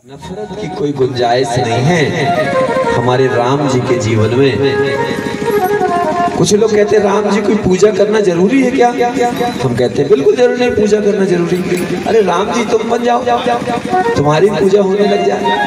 नफरत की कोई गुंजाइश नहीं है हमारे राम जी के जीवन में। कुछ लोग कहते हैं राम जी की पूजा करना जरूरी है क्या? हम कहते हैं बिल्कुल जरूरी नहीं, पूजा करना जरूरी। अरे राम जी तुम बन जाओ, तुम्हारी पूजा होने लग जाए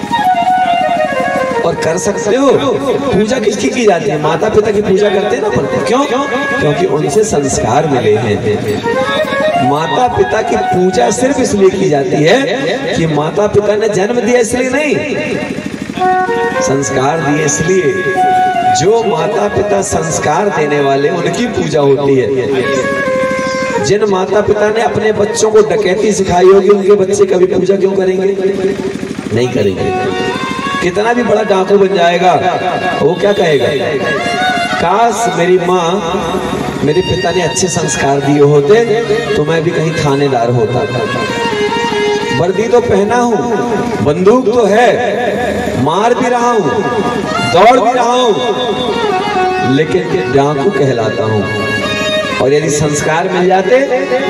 और कर सकते हो। पूजा किसकी की जाती है? माता पिता की पूजा करते हैं ना। क्यों? क्योंकि उनसे संस्कार मिले हैं। माता पिता की पूजा सिर्फ इसलिए की जाती है कि माता पिता ने जन्म दिया इसलिए नहीं, संस्कार दिए इसलिए। जो माता पिता संस्कार देने वाले उनकी पूजा होती है। जिन माता पिता ने अपने बच्चों को डकैती सिखाई होगी उनके बच्चे कभी पूजा क्यों करेंगे? नहीं करेंगे। कितना भी बड़ा डाकू बन जाएगा वो क्या कहेगा? काश मेरी माँ मेरे पिता ने अच्छे संस्कार दिए होते तो मैं भी कहीं थानेदार होता। वर्दी तो पहना हूं, बंदूक तो है, मार भी रहा हूं, दौड़ भी रहा हूं, लेकिन डाकू कहलाता हूं। और यदि संस्कार मिल जाते,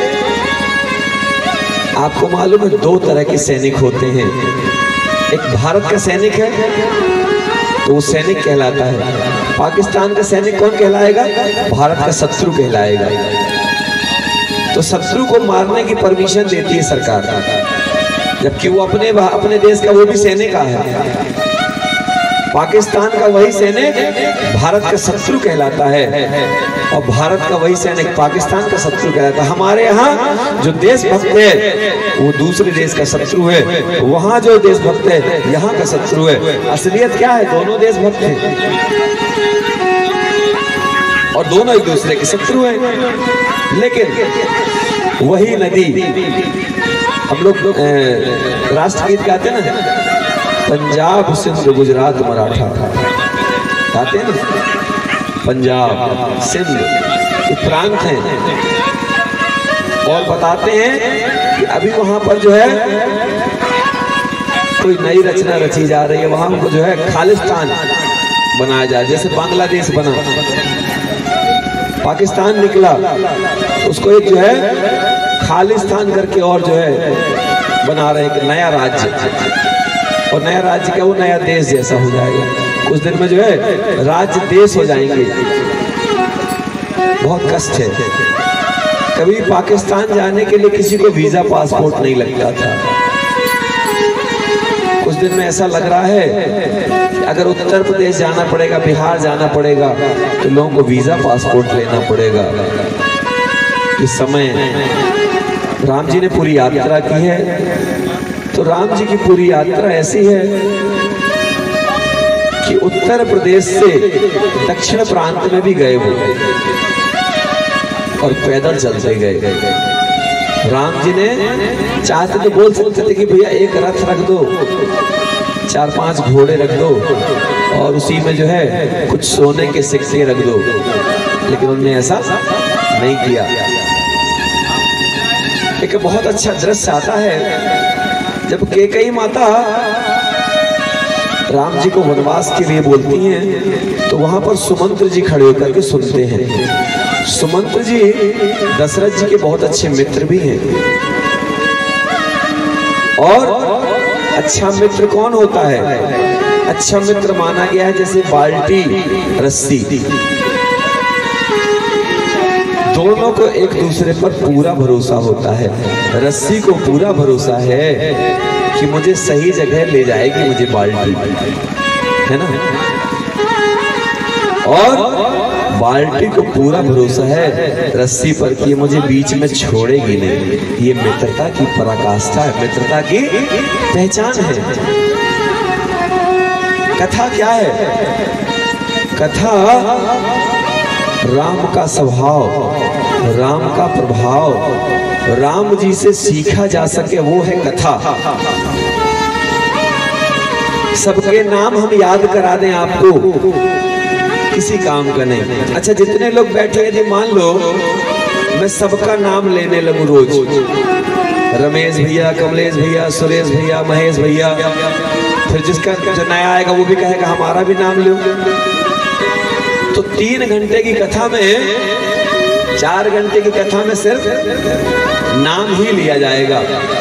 आपको मालूम है दो तरह के सैनिक होते हैं। एक भारत का सैनिक है तो वो सैनिक कहलाता है। पाकिस्तान का सैनिक कौन कहलाएगा? भारत का शत्रु कहलाएगा। तो शत्रु को मारने की परमिशन देती है सरकार, जबकि वो अपने देश का वो भी सैनिक है। पाकिस्तान का वही सैनिक भारत का शत्रु कहलाता है और भारत का वही सैनिक पाकिस्तान का शत्रु कहलाता है। हमारे यहाँ जो देशभक्त है वो दूसरे देश का शत्रु है, वहाँ जो देशभक्त है यहाँ का शत्रु है। असलियत क्या है? दोनों देशभक्त हैं और दोनों एक दूसरे के शत्रु हैं। लेकिन वही नदी, हम लोग राष्ट्रगीत गाते ना, पंजाब सिंध गुजरात मराठा गाते हैं ना। पंजाब सिंध ये प्रांत हैं और बताते हैं कि अभी वहां पर जो है कोई नई रचना रची जा रही है। वहां को जो है खालिस्तान बनाया जाए, जैसे बांग्लादेश बना, पाकिस्तान निकला, उसको एक जो है खालिस्तान करके और जो है बना रहे एक नया राज्य। और नया राज्य क्या, वो नया देश जैसा हो जाएगा। कुछ दिन में जो है राज्य देश हो जाएंगे। बहुत कष्ट है। कभी पाकिस्तान जाने के लिए किसी को वीजा पासपोर्ट नहीं लगता था। कुछ दिन में ऐसा लग रहा है कि अगर उत्तर प्रदेश जाना पड़ेगा, बिहार जाना पड़ेगा तो लोगों को वीजा पासपोर्ट लेना पड़ेगा। इस समय राम जी ने पूरी यात्रा की है, तो राम जी की पूरी यात्रा ऐसी है कि उत्तर प्रदेश से दक्षिण प्रांत में भी गए वो और पैदल चलते गए। राम जी ने चाहते तो बोल सकते थे कि भैया एक रथ रख दो, 4-5 घोड़े रख दो और उसी में जो है कुछ सोने के सिक्के रख दो, लेकिन उन्होंने ऐसा नहीं किया। एक बहुत अच्छा दृश्य आता है जब कैकेयी माता राम जी को वनवास के लिए बोलती हैं तो वहां पर सुमंत्र जी खड़े होकर के सुनते हैं। सुमंत्र जी दशरथ जी के बहुत अच्छे मित्र भी हैं। और अच्छा मित्र कौन होता है? अच्छा मित्र माना गया है जैसे बाल्टी रस्सी, दोनों को एक दूसरे पर पूरा भरोसा होता है। रस्सी को पूरा भरोसा है कि मुझे सही जगह ले जाएगी मुझे बाल्टी, है ना। और बाल्टी को पूरा भरोसा है रस्सी पर कि मुझे बीच में छोड़ेगी नहीं। ये मित्रता की पराकाष्ठा है, मित्रता की पहचान है। कथा क्या है? कथा राम का स्वभाव, राम का प्रभाव, राम जी से सीखा जा सके वो है कथा। सबके नाम हम याद करा दें आपको, किसी काम का नहीं। अच्छा जितने लोग बैठे हैं, यदि मान लो मैं सबका नाम लेने लगूं रोज, रमेश भैया, कमलेश भैया, सुरेश भैया, महेश भैया, फिर जिसका जो नया आएगा वो भी कहेगा हमारा भी नाम लो, तो 3 घंटे की कथा में, 4 घंटे की कथा में सिर्फ नाम ही लिया जाएगा।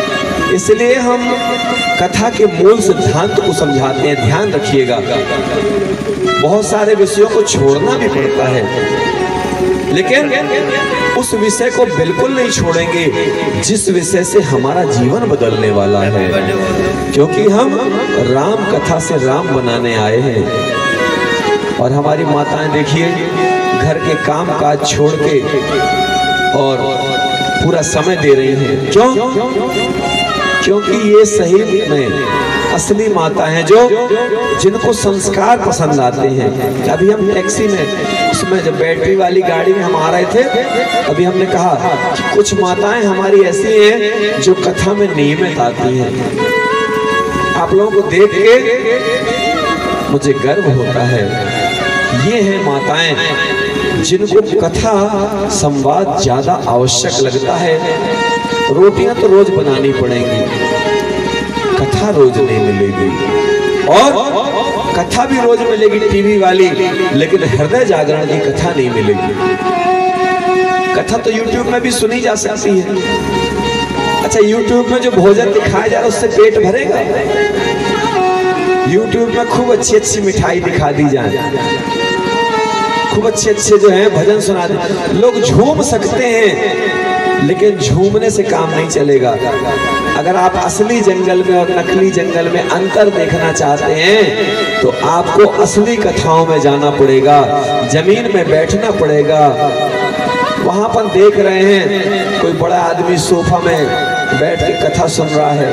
इसलिए हम कथा के मूल सिद्धांत को समझाते हैं। ध्यान रखिएगा, बहुत सारे विषयों को छोड़ना भी पड़ता है, लेकिन उस विषय को बिल्कुल नहीं छोड़ेंगे जिस विषय से हमारा जीवन बदलने वाला है, क्योंकि हम राम कथा से राम बनाने आए हैं। और हमारी माताएं देखिए, घर के काम काज छोड़ के और पूरा समय दे रही हैं। क्यों? क्योंकि ये सही में असली माता हैं जो जिनको संस्कार पसंद आते हैं। अभी हम टैक्सी में उसमें जब बैटरी वाली गाड़ी में हम आ रहे थे, अभी हमने कहा कि कुछ माताएं हमारी ऐसी हैं जो कथा में नियमित आती हैं। आप लोगों को देख के मुझे गर्व होता है। ये हैं माताएं जिनको कथा संवाद ज्यादा आवश्यक लगता है। रोटियां तो रोज बनानी पड़ेंगी, कथा रोज नहीं मिलेगी। और कथा भी रोज मिलेगी टीवी वाली, लेकिन हृदय जागरण की कथा नहीं मिलेगी। कथा तो यूट्यूब में भी सुनी जा सकती है। अच्छा, यूट्यूब में जो भोजन दिखाया जा रहा है उससे पेट भरेगा? यूट्यूब में खूब अच्छी अच्छी मिठाई दिखा दी जाए, खूब अच्छे अच्छे जो है भजन सुना दे, लोग झूम सकते हैं, लेकिन झूमने से काम नहीं चलेगा। अगर आप असली जंगल में और नकली जंगल में अंतर देखना चाहते हैं तो आपको असली कथाओं में जाना पड़ेगा, जमीन में बैठना पड़ेगा। वहां पर देख रहे हैं कोई बड़ा आदमी सोफा में बैठ के कथा सुन रहा है,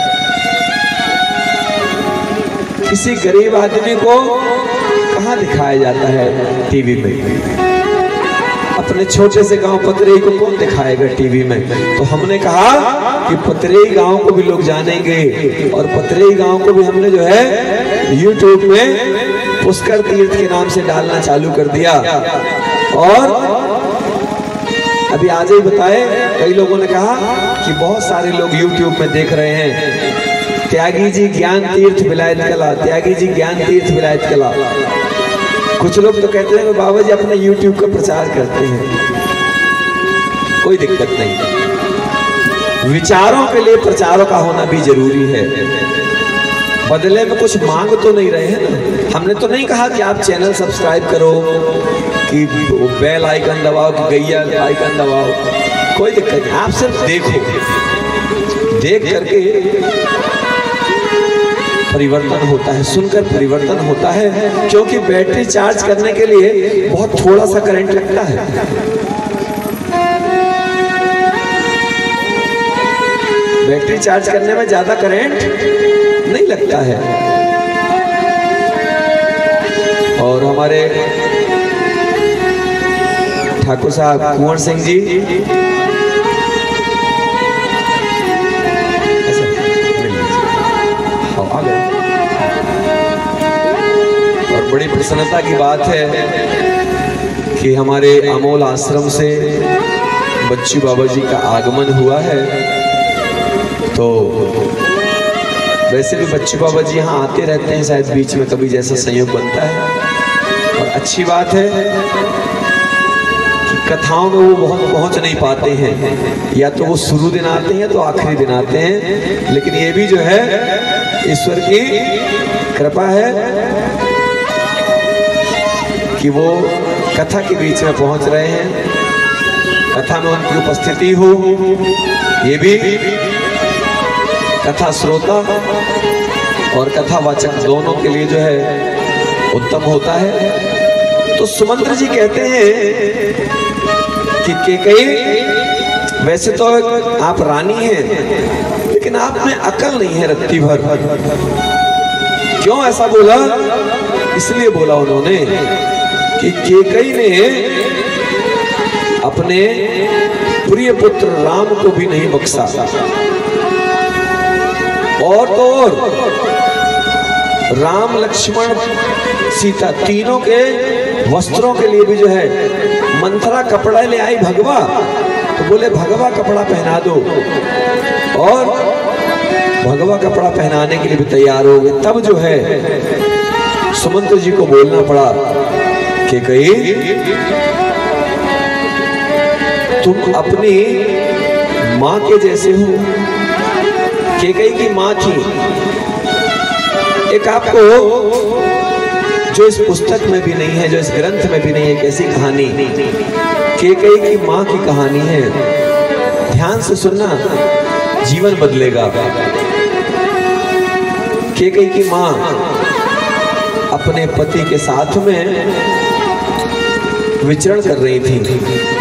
किसी गरीब आदमी को कहाँ दिखाया जाता है टीवी में? अपने छोटे से गांव पतरेई को कौन दिखाएगा टीवी में? तो हमने कहा कि पतरेई गांव को भी लोग जानेंगे, और पतरेई गांव को भी हमने जो है यूट्यूब में पुष्कर तीर्थ के नाम से डालना चालू कर दिया। और अभी आज ही बताए, कई लोगों ने कहा कि बहुत सारे लोग यूट्यूब में देख रहे हैं त्यागी जी ज्ञान तीर्थ विलायत कला, त्यागी जी ज्ञान तीर्थ विलायत कला। कुछ लोग तो कहते हैं कि बाबा जी अपना यूट्यूब का प्रचार करते हैं। कोई दिक्कत नहीं, विचारों के लिए प्रचारों का होना भी जरूरी है। बदले में कुछ मांग तो नहीं रहे हैं ना। हमने तो नहीं कहा कि आप चैनल सब्सक्राइब करो, कि बेल आइकन दबाओ, कि गैया आइकन दबाओ, कोई दिक्कत नहीं। आप सिर्फ देखो, देख करके परिवर्तन होता है, सुनकर परिवर्तन होता है। क्योंकि बैटरी चार्ज करने के लिए बहुत थोड़ा सा करंट लगता है। बैटरी चार्ज करने में ज्यादा करंट नहीं लगता है। और हमारे ठाकुर साहब कुंवर सिंह जी बड़ी प्रसन्नता की बात है कि हमारे अमोल आश्रम से बच्चू बाबा जी का आगमन हुआ है। तो वैसे भी बच्चू बाबा जी यहाँ आते रहते हैं, शायद बीच में कभी जैसा संयोग बनता है। और अच्छी बात है कि कथाओं में वो बहुत पहुँच नहीं पाते हैं, या तो वो शुरू दिन आते हैं तो आखिरी दिन आते हैं। लेकिन ये भी जो है ईश्वर की कृपा है कि वो कथा के बीच में पहुंच रहे हैं, कथा में उनकी उपस्थिति हो। ये भी कथा श्रोता और कथावाचक दोनों के लिए जो है उत्तम होता है। तो सुमंत्र जी कहते हैं कि केकई, वैसे तो आप रानी हैं, लेकिन आप में अकल नहीं है रत्ती भर। क्यों ऐसा बोला? इसलिए बोला उन्होंने कि केकई ने अपने प्रिय पुत्र राम को भी नहीं बख्शा, और तो और राम लक्ष्मण सीता तीनों के वस्त्रों के लिए भी जो है मंथरा कपड़ा ले आई भगवा, तो बोले भगवा कपड़ा पहना दो, और भगवा कपड़ा पहनाने के लिए भी तैयार हो गए। तब जो है सुमंत्र जी को बोलना पड़ा कि कहीं तुम अपनी माँ के जैसे हो, कैकेयी की माँ थी। एक आपको जो इस पुस्तक में भी नहीं है, जो इस ग्रंथ में भी नहीं है, एक ऐसी कहानी कैकेयी की माँ की कहानी है। ध्यान से सुनना, जीवन बदलेगा। कैकेयी की माँ अपने पति के साथ में विचरण कर रही थी।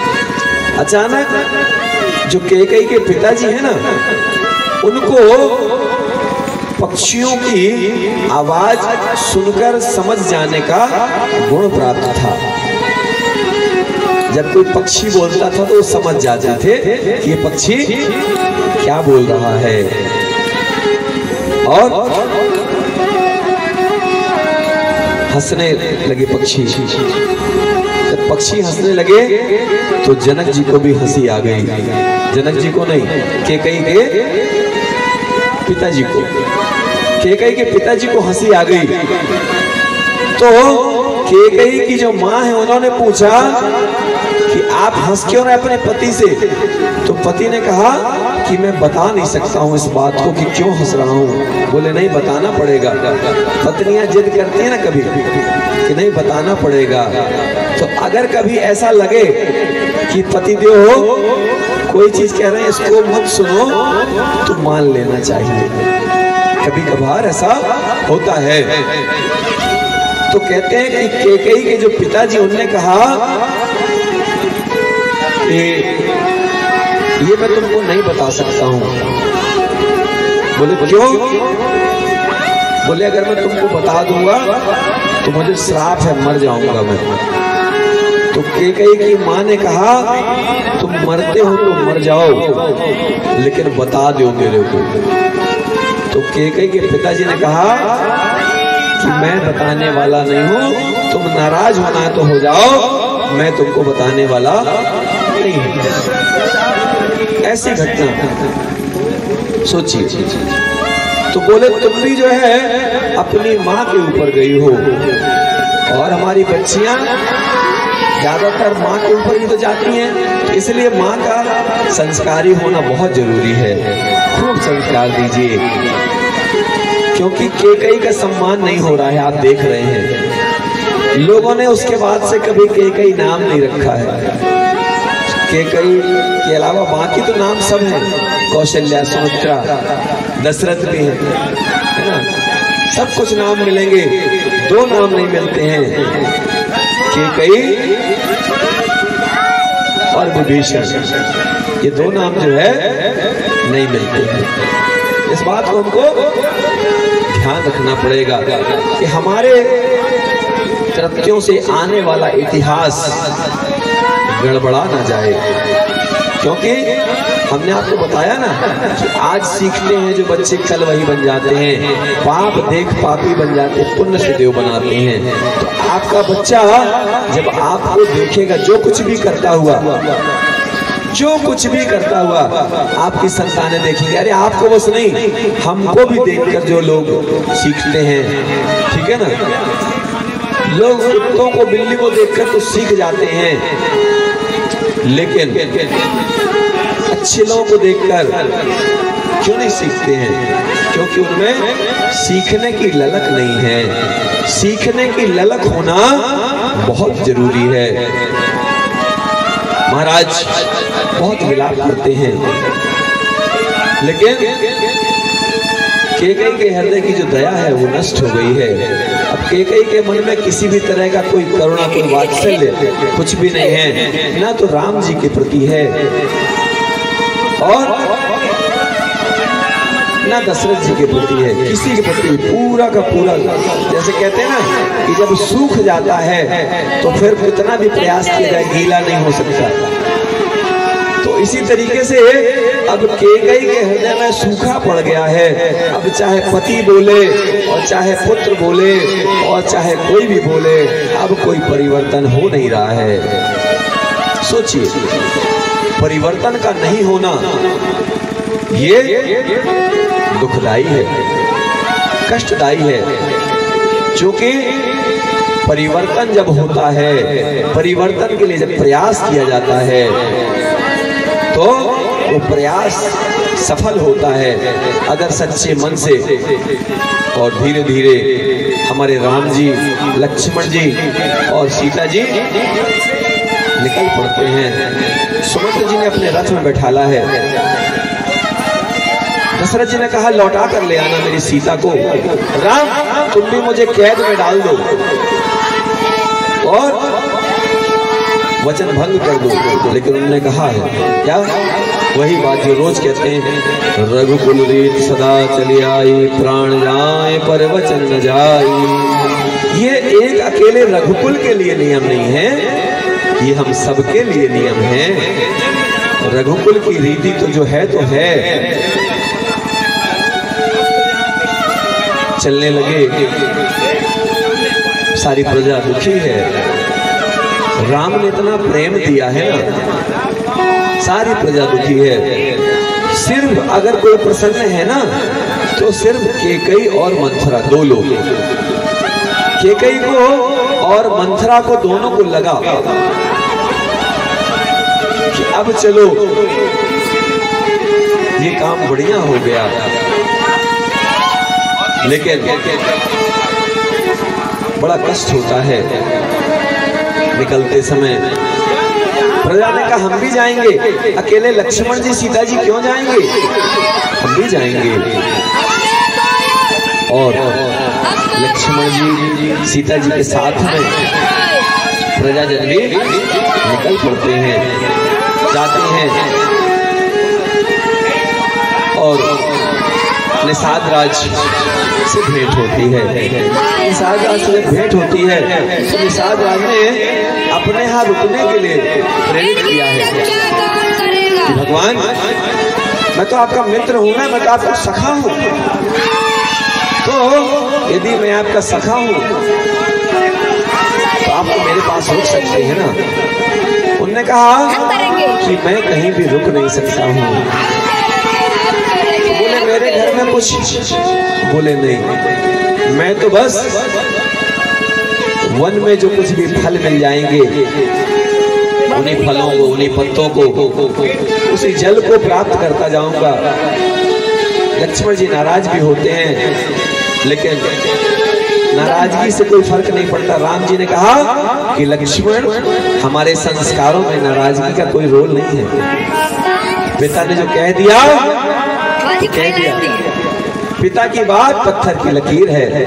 अचानक जो कैकेयी के पिताजी है ना, उनको पक्षियों की आवाज सुनकर समझ जाने का गुण प्राप्त था। जब कोई पक्षी बोलता था तो वो समझ जाते थे कि ये पक्षी क्या बोल रहा है। और हंसने लगे पक्षी। जब पक्षी हंसने लगे तो जनक जी को भी हंसी आ गई। जनक जी को नहीं, कैकेयी के पिताजी को। कैकेयी के पिताजी को हंसी आ गई। तो कैकेयी की जो माँ है, उन्होंने पूछा कि आप हंस क्यों रहे अपने पति से? तो पति ने कहा कि मैं बता नहीं सकता हूँ इस बात को कि क्यों हंस रहा हूँ। बोले नहीं, बताना पड़ेगा। पत्नियां जिद करती है ना कभी कि नहीं बताना पड़ेगा। तो अगर कभी ऐसा लगे कि पतिदेव कोई चीज कह रहे हैं इसको मत सुनो, तो मान लेना चाहिए। कभी कभार ऐसा होता है। तो कहते हैं कि कैकेयी के जो पिताजी, उन्होंने कहा ये मैं तुमको नहीं बता सकता हूं। बोले क्यों? बोले अगर मैं तुमको बता दूंगा तो मुझे श्राप है, मर जाऊंगा मैं। तो कैकेयी की माँ ने कहा तुम मरते हो तो मर जाओ, लेकिन बता दो मेरे को। तो कैकेयी के पिताजी ने कहा कि मैं बताने वाला नहीं हूं, तुम नाराज होना है तो हो जाओ, मैं तुमको बताने वाला नहीं हूं। ऐसी घटना सोचिए। तो बोले तुम भी जो है अपनी माँ के ऊपर गई हो, और हमारी बच्चियां ज्यादातर माँ के ऊपर ही तो जाती हैं, इसलिए माँ का संस्कारी होना बहुत जरूरी है। खूब संस्कार दीजिए, क्योंकि कैकेयी का सम्मान नहीं हो रहा है। आप देख रहे हैं लोगों ने उसके बाद से कभी कैकेयी नाम नहीं रखा है। कैकेयी के अलावा बाकी तो नाम सब हैं, कौशल्या, सुमित्रा, दशरथ भी है ना, सब कुछ नाम मिलेंगे। दो नाम नहीं मिलते हैं, कैकेयी और विभीषण। ये दो नाम जो है नहीं मिलते हैं। इस बात को हमको ध्यान रखना पड़ेगा कि हमारे कृत्यों से आने वाला इतिहास गड़बड़ा ना जाए। क्योंकि हमने आपको बताया ना कि आज सीखते हैं जो बच्चे, कल वही बन जाते हैं। पाप देख पापी बन जाते, पुण्य से देव बनाते हैं। तो आपका बच्चा जब आपको देखेगा, जो कुछ भी करता हुआ, जो कुछ भी करता हुआ आपकी संतानें देखेंगे। अरे आपको बस नहीं, हमको भी देखकर जो लोग सीखते हैं, ठीक है ना। लोग कुत्तों को, बिल्ली को देखकर तो सीख जाते हैं, लेकिन अच्छे लोगों को देखकर क्यों नहीं सीखते हैं? क्योंकि उनमें सीखने की ललक नहीं है। सीखने की ललक होना बहुत जरूरी है। महाराज बहुत विलाप करते हैं, लेकिन कैकेयी के हृदय की जो दया है वो नष्ट हो गई है। अब कैकेयी के मन में किसी भी तरह का कोई करुणा, कोई वात्सल्य कुछ भी नहीं है, ना तो राम जी के प्रति है और ना दशरथ जी के प्रति है। किसी के प्रति पूरा का पूरा, जैसे कहते हैं ना कि जब सूख जाता है तो फिर कितना भी प्रयास किया जाए गीला नहीं हो सकता। तो इसी तरीके से अब कैकेयी के हृदय में सूखा पड़ गया है। अब चाहे पति बोले और चाहे पुत्र बोले और चाहे कोई भी बोले, अब कोई परिवर्तन हो नहीं रहा है। सोचिए, परिवर्तन का नहीं होना ये दुखदाई है, कष्टदायी है। क्योंकि परिवर्तन जब होता है, परिवर्तन के लिए जब प्रयास किया जाता है, तो वो प्रयास सफल होता है अगर सच्चे मन से। और धीरे धीरे हमारे राम जी, लक्ष्मण जी और सीता जी निकल पड़ते हैं। सुमित्रा जी ने अपने रथ में बैठाला है। दशरथ जी ने कहा लौटा कर ले आना मेरी सीता को। राम तुम भी मुझे कैद में डाल दो और वचन भंग कर दो। लेकिन उन्होंने कहा है क्या? वही बात जो रोज कहते हैं, रघुकुल रीत सदा चली आई, प्राण जाए पर वचन न जाई। ये एक अकेले रघुकुल के लिए नियम नहीं है, ये हम सबके लिए नियम है। रघुकुल की रीति तो जो है तो है। चलने लगे, सारी प्रजा दुखी है। राम ने इतना प्रेम दिया है ना, सारी प्रजा दुखी है। सिर्फ अगर कोई प्रसन्न है ना तो सिर्फ केकई और मंथरा, दो लोग। केकई को और मंथरा को दोनों को लगा कि अब चलो ये काम बढ़िया हो गया। लेकिन बड़ा कष्ट होता है निकलते समय। प्रजा ने कहा हम भी जाएंगे, अकेले लक्ष्मण जी सीता जी क्यों जाएंगे? हम भी जाएंगे। और लक्ष्मण जी सीता जी के साथ में प्रजाजन भी निकल पड़ते हैं, जाते हैं। और निषाद राज से भेंट होती है। निषाद राज से भेंट होती है तो निषाद राज ने अपने यहाँ रुकने के लिए प्रेरित किया है कि भगवान मैं तो आपका मित्र हूं ना, मैं तो आपका सखा हूं, तो यदि मैं आपका सखा हूं तो आप तो मेरे पास रुक सकते हैं ना। उन्होंने कहा कि मैं कहीं भी रुक नहीं सकता हूं। बोले मेरे घर में कुछ? बोले नहीं, मैं तो बस वन में जो कुछ भी फल मिल जाएंगे उन्हीं फलों को, उन्हीं पत्तों को, उसी जल को प्राप्त करता जाऊंगा। लक्ष्मण जी नाराज भी होते हैं, लेकिन नाराजगी से कोई फर्क नहीं पड़ता। राम जी ने कहा कि लक्ष्मण हमारे संस्कारों में नाराजगी का कोई रोल नहीं है। पिता ने जो कह दिया कह दिया, पिता की बात पत्थर की लकीर है।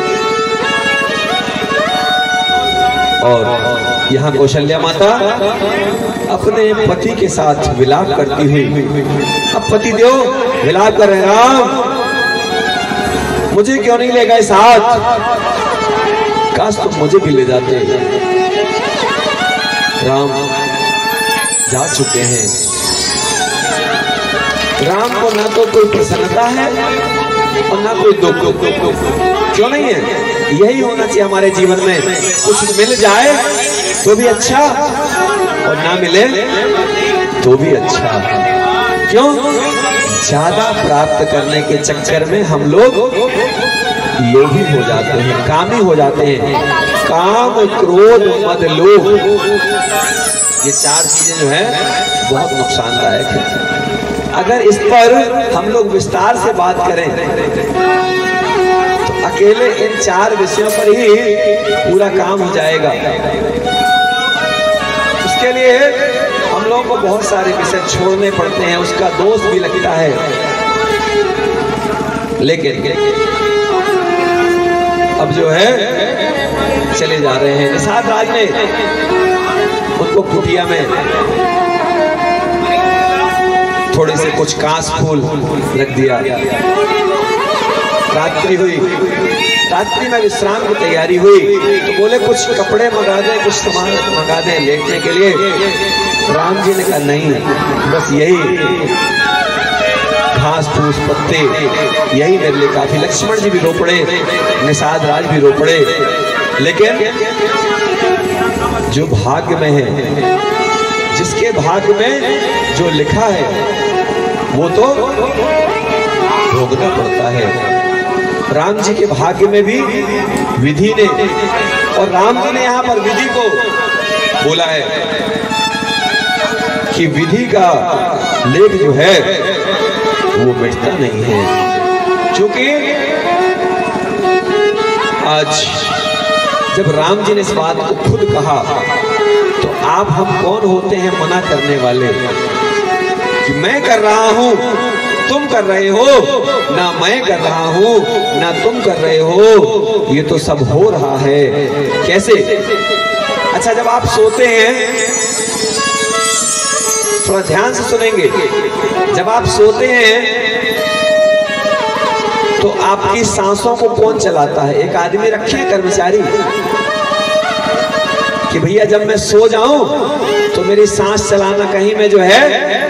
और यहाँ कौशल्या माता अपने पति के साथ विलाप करती हुई, अब पति देव विलाप कर रहे, राम मुझे क्यों नहीं ले गए साथ? काश तुम मुझे भी ले जाते। राम जा चुके हैं। राम को ना तो कोई प्रसन्नता है और ना कोई दुख। क्यों नहीं है? यही होना चाहिए हमारे जीवन में। कुछ मिल जाए तो भी अच्छा और ना मिले तो भी अच्छा। क्यों? ज्यादा प्राप्त करने के चक्कर में हम लोग लोभी हो जाते हैं, कामी हो जाते हैं। काम, क्रोध, मद, लोभ, ये चार चीजें जो है बहुत नुकसानदायक है। अगर इस पर हम लोग विस्तार से बात करें तो अकेले इन चार विषयों पर ही पूरा काम हो जाएगा। उसके लिए हम लोगों को बहुत सारे विषय छोड़ने पड़ते हैं, उसका दोष भी लगता है। लेकिन अब जो है चले जा रहे हैं। निषाद राज ने उनको कुटिया में थोड़े से कुछ कांस फूल रख दिया। रात्रि हुई, रात्रि में विश्राम की तैयारी हुई तो बोले कुछ कपड़े मंगा दें, कुछ सामान मंगा दें लेटने के लिए। राम जी ने कहा नहीं, बस यही घास फूस पत्ते यही मेरे लिए काफी। लक्ष्मण जी भी रो पड़े, निषाद राज भी रो पड़े। लेकिन जो भाग्य में है, जिसके भाग्य में जो लिखा है वो तो भोगना पड़ता है। राम जी के भाग्य में भी विधि ने, और राम जी ने यहाँ पर विधि को बोला है कि विधि का लेख जो है वो मिटता नहीं है। क्योंकि आज जब राम जी ने इस बात को खुद कहा तो आप हम कौन होते हैं मना करने वाले कि मैं कर रहा हूं तुम कर रहे हो, ना मैं कर रहा हूं ना तुम कर रहे हो, ये तो सब हो रहा है। कैसे? अच्छा, जब आप सोते हैं, थोड़ा ध्यान से सुनेंगे, जब आप सोते हैं तो आपकी सांसों को कौन चलाता है? एक आदमी रखे हैं कर्मचारी कि भैया जब मैं सो जाऊं तो मेरी सांस चलाना, कहीं मैं जो है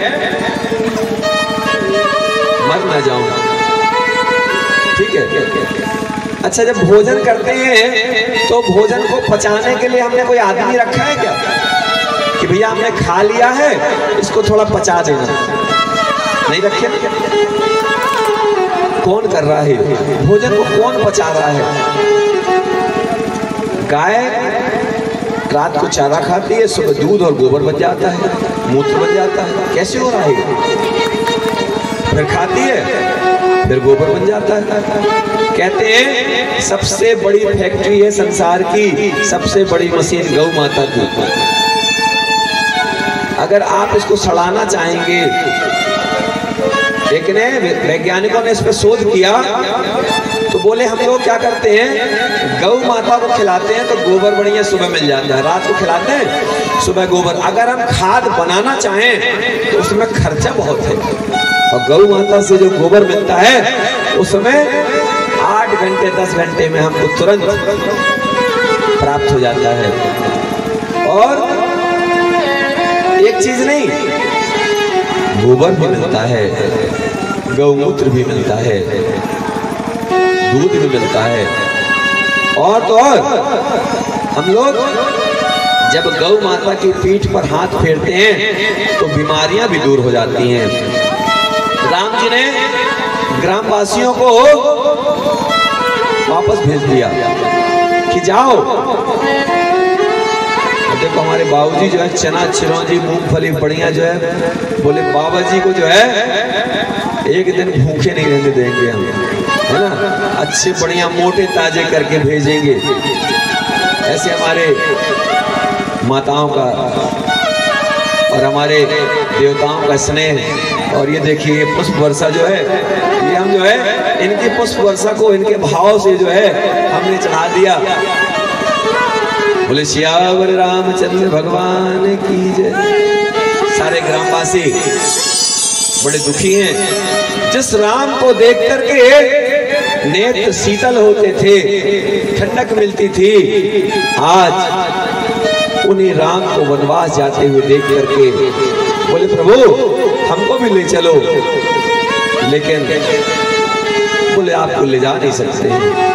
मर ना जाऊं। ठीक है। अच्छा, जब भोजन करते हैं तो भोजन को पचाने के लिए हमने कोई आदमी रखा है क्या कि भैया हमने खा लिया है इसको थोड़ा पचा देना? नहीं रखे। कौन कर रहा है भोजन को? कौन पचा रहा है? गाय रात को चारा खाती है, सुबह दूध और गोबर बन जाता है, मूत्र बन जाता है। कैसे हो रहा है? फिर खाती है, फिर गोबर बन जाता है। कहते हैं सबसे बड़ी फैक्ट्री है संसार की, सबसे बड़ी मशीन गौ माता की। अगर आप इसको सड़ाना चाहेंगे, लेकिन वैज्ञानिकों ने इस पर शोध किया तो बोले हम लोग क्या करते हैं, गौ माता को खिलाते हैं तो गोबर बढ़िया सुबह मिल जाता है, रात को खिलाते हैं सुबह गोबर। अगर हम खाद बनाना चाहें तो उसमें खर्चा बहुत है, और गौ माता से जो गोबर मिलता है उसमें 8 घंटे 10 घंटे में हमको तुरंत प्राप्त हो जाता है। और एक चीज नहीं, गोबर भी मिलता है, गौमूत्र भी मिलता है, दूध भी मिलता है। और तो और हम लोग जब गौ माता की पीठ पर हाथ फेरते हैं तो बीमारियां भी दूर हो जाती हैं। राम जी ने ग्रामवासियों को वापस भेज दिया कि जाओ। देखो हमारे बाबूजी जो है चना चिरौंजी मूंगफली बढ़िया जो है, बोले बाबा जी को जो है एक दिन भूखे नहीं रहने देंगे हम, है ना, अच्छे बढ़िया मोटे ताजे करके भेजेंगे। ऐसे हमारे माताओं का और हमारे देवताओं का स्नेह। और ये देखिए ये पुष्प वर्षा जो है, ये हम जो है इनकी पुष्प वर्षा को इनके भाव से जो है हमने चढ़ा दिया। बोले सियावर रामचंद्र भगवान की जय। सारे ग्रामवासी बड़े दुखी हैं। जिस राम को देख करके नेत्र शीतल होते थे, ठंडक मिलती थी, आज उन्हीं राम को वनवास जाते हुए देख करके बोले प्रभु हमको भी ले चलो। लेकिन बोले आपको ले जा नहीं सकते।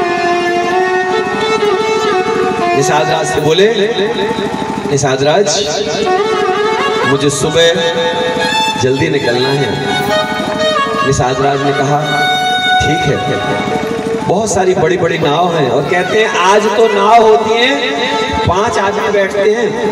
निषाद राज से बोले निषाद राज मुझे सुबह जल्दी निकलना है। निषाद राज ने कहा ठीक है। बहुत सारी बड़ी बड़ी नाव हैं और कहते हैं आज तो नाव होती हैं 5 आदमी बैठते हैं।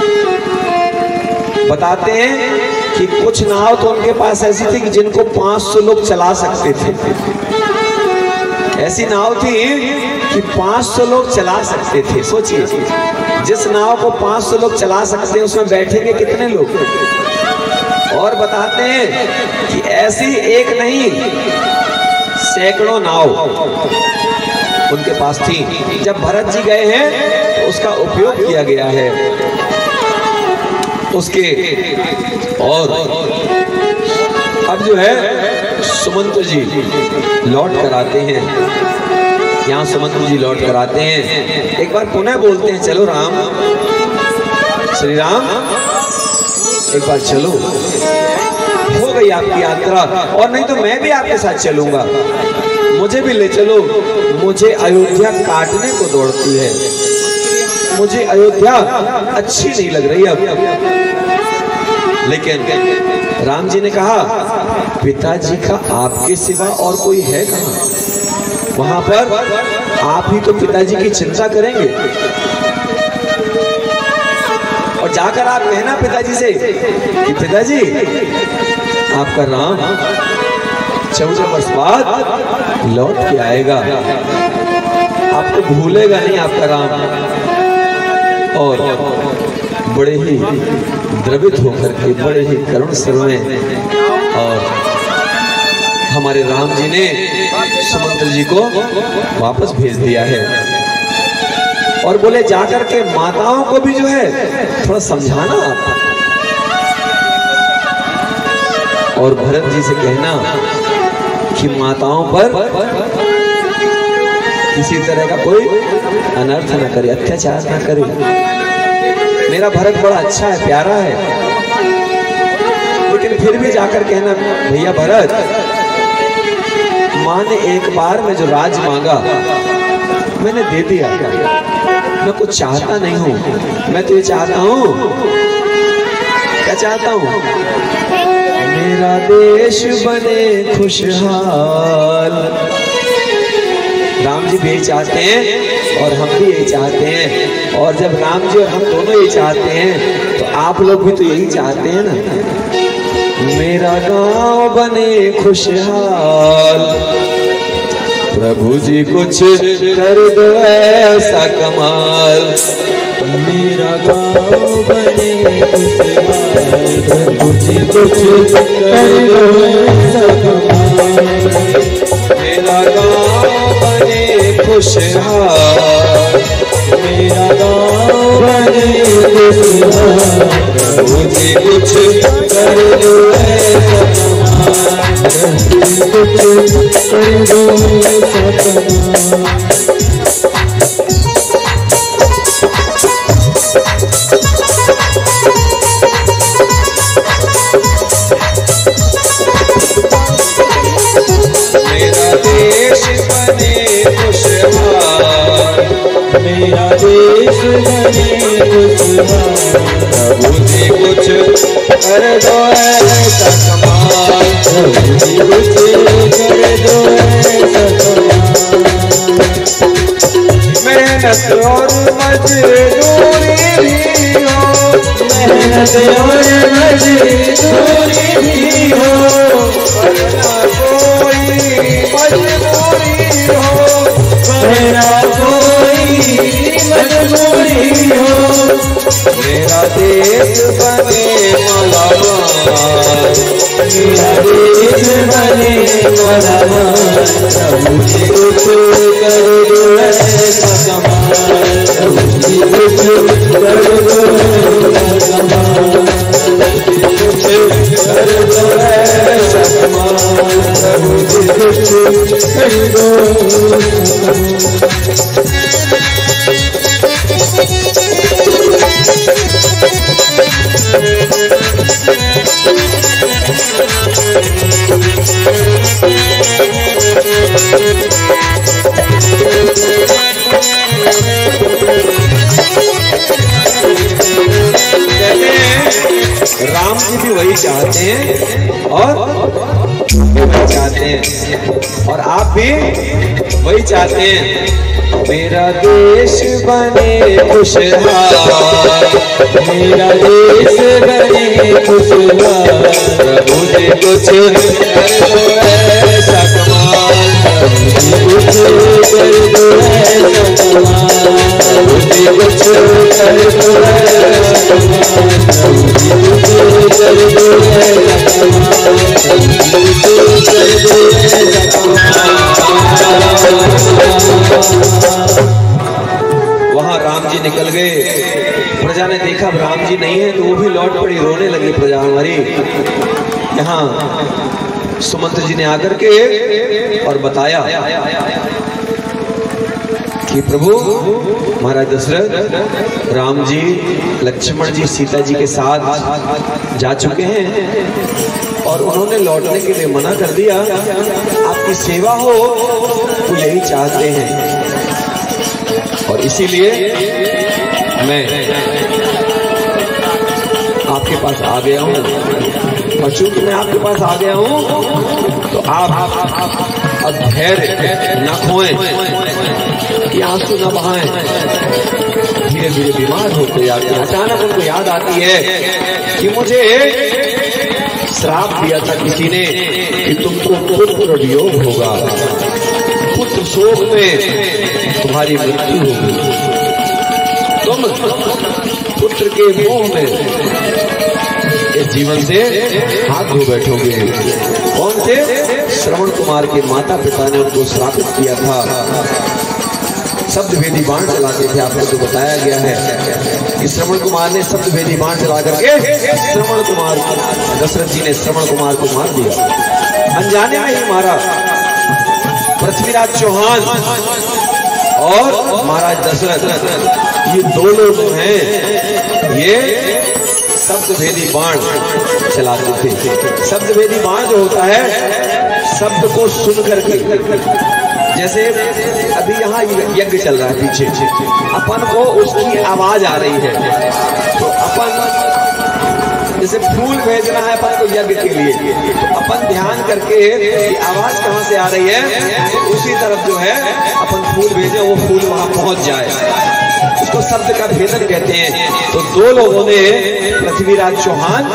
बताते हैं कि कुछ नाव तो उनके पास ऐसी थी कि जिनको 500 लोग चला सकते थे। ऐसी नाव थी कि 500 लोग चला सकते थे। सोचिए जिस नाव को 500 लोग चला सकते हैं उसमें बैठेंगे कितने लोग। और बताते हैं कि ऐसी एक नहीं सैकड़ों नाव उनके पास थी। जब भरत जी गए हैं तो उसका उपयोग किया गया है उसके। और अब जो है सुमंत्र जी लौट कर आते हैं, यहाँ सुमंत्र जी लौट कर आते हैं। एक बार पुनः बोलते हैं चलो राम, श्री राम एक बार चलो, हो गई आपकी यात्रा और नहीं तो मैं भी आपके साथ चलूंगा, मुझे भी ले चलो। मुझे अयोध्या काटने को दौड़ती है, मुझे अयोध्या अच्छी नहीं लग रही अब। लेकिन राम जी ने कहा पिताजी का आपके सिवा और कोई है कहाँ? वहां पर आप ही तो पिताजी की चिंता करेंगे। और जाकर आप कहना पिताजी से कि पिताजी आपका राम 14 वर्ष बाद लौट के आएगा, आपको भूलेगा नहीं आपका राम। और बड़े ही द्रवित होकर के, बड़े ही करुण स्वर में, और हमारे राम जी ने सुमंत्र जी को वापस भेज दिया है। और बोले जाकर के माताओं को भी जो है थोड़ा समझाना आप, और भरत जी से कहना कि माताओं पर किसी तरह का कोई अनर्थ न करे, अत्याचार न करे। मेरा भरत बड़ा अच्छा है, प्यारा है, लेकिन फिर भी जाकर कहना भैया भरत, माँ ने एक बार में जो राज मांगा मैंने दे दिया, मैं कुछ चाहता नहीं हूं। मैं तो ये चाहता हूं, क्या चाहता हूं, मेरा देश बने खुशहाल। राम जी भी यही चाहते हैं और हम भी यही चाहते हैं। और जब राम जी और हम दोनों यही चाहते हैं तो आप लोग भी तो यही चाहते हैं ना, मेरा गांव बने खुशहाल। प्रभु जी कुछ कर दो ऐसा कमाल, मेरा गाँव बने खुशहाल। प्रभु जी कुछ कर दो ऐसा कमाल, मेरा गांव बने खुशहाल। मेरा गाँव बने खुशहाल। प्रभु जी कुछ कर दो ऐसा कमाल, कुछ कर दो ऐसा कमाल। मेरा देश बने खुशहाल। प्रभु जी कुछ कर दो ऐसा कमाल, प्रभु जी कुछ कर दो ऐसा कमाल। मेहनत और मजदूरी भी हो, मेहनत और मजदूरी भी हो, वरना कोई मजबूरी हो, मेरा कोई मजबूरी हो। मेरा देश बने मालामाल, मेरा देश बने मालामाल। प्रभु जी कुछ कर दो ऐसा कमाल, प्रभु जी कुछ कर दो ऐसा कमाल, कुछ कर दो ऐसा कमाल, प्रभु जी कुछ कर दो ऐसा कमाल। राम जी भी वही चाहते हैं और वही चाहते हैं, और आप भी वही चाहते हैं, मेरा देश बने खुशहाल। मेरा देश बने खुशहाल। प्रभु जी कुछ कर दो ऐसा कमाल, प्रभु जी कुछ कर दो ऐसा कमाल, प्रभु जी कुछ कर दो ऐसा कमाल, प्रभु जी कुछ कर दो ऐसा कमाल, प्रभु जी कुछ कर दो ऐसा कमाल। वहां राम जी निकल गए। प्रजा ने देखा राम जी नहीं है तो वो भी लौट पड़ी, रोने लगी प्रजा हमारी। यहाँ सुमंत्र जी ने आकर के और बताया कि प्रभु महाराज दशरथ, राम जी लक्ष्मण जी सीता जी के साथ जा चुके हैं और उन्होंने लौटने के लिए मना कर दिया। आपकी सेवा हो तो यही चाहते हैं और इसीलिए मैं आपके पास आ गया हूँ। और चूंकि मैं आपके पास आ गया हूँ तो आप अब धैर्य न खोएं, कि आंसू न बहाएं। धीरे धीरे बीमार होते जाते हैं। अचानक उनको याद आती है कि मुझे श्राप दिया था किसी ने कि तुमको पुत्र वियोग होगा, पुत्र शोक में तुम्हारी मृत्यु होगी, तुम पुत्र के मोह में इस जीवन से हाथ धो बैठोगे। कौन थे? श्रवण कुमार के माता पिता ने उनको श्रापित किया था। शब्दभेदी बाण चलाते थे, आपको तो बताया गया है कि श्रवण कुमार ने शब्दभेदी बाण चला करके श्रवण कुमार दशरथ जी ने श्रवण कुमार को मार दिया, अनजाने में ही मारा। पृथ्वीराज चौहान और महाराज दशरथ, ये दो लोग हैं, ये शब्दभेदी बाण चलाते थे। शब्दभेदी बाण जो होता है, शब्द को सुन करके, जैसे अभी यहाँ यज्ञ चल रहा है पीछे, अपन को उसकी आवाज आ रही है, तो अपन जैसे फूल भेजना है अपन को यज्ञ के लिए, तो अपन ध्यान करके कि आवाज कहाँ से आ रही है, उसी तरफ जो है अपन फूल भेजे, वो फूल वहां पहुंच जाए, उसको शब्द का भेदन कहते हैं। तो दो लोगों ने, पृथ्वीराज चौहान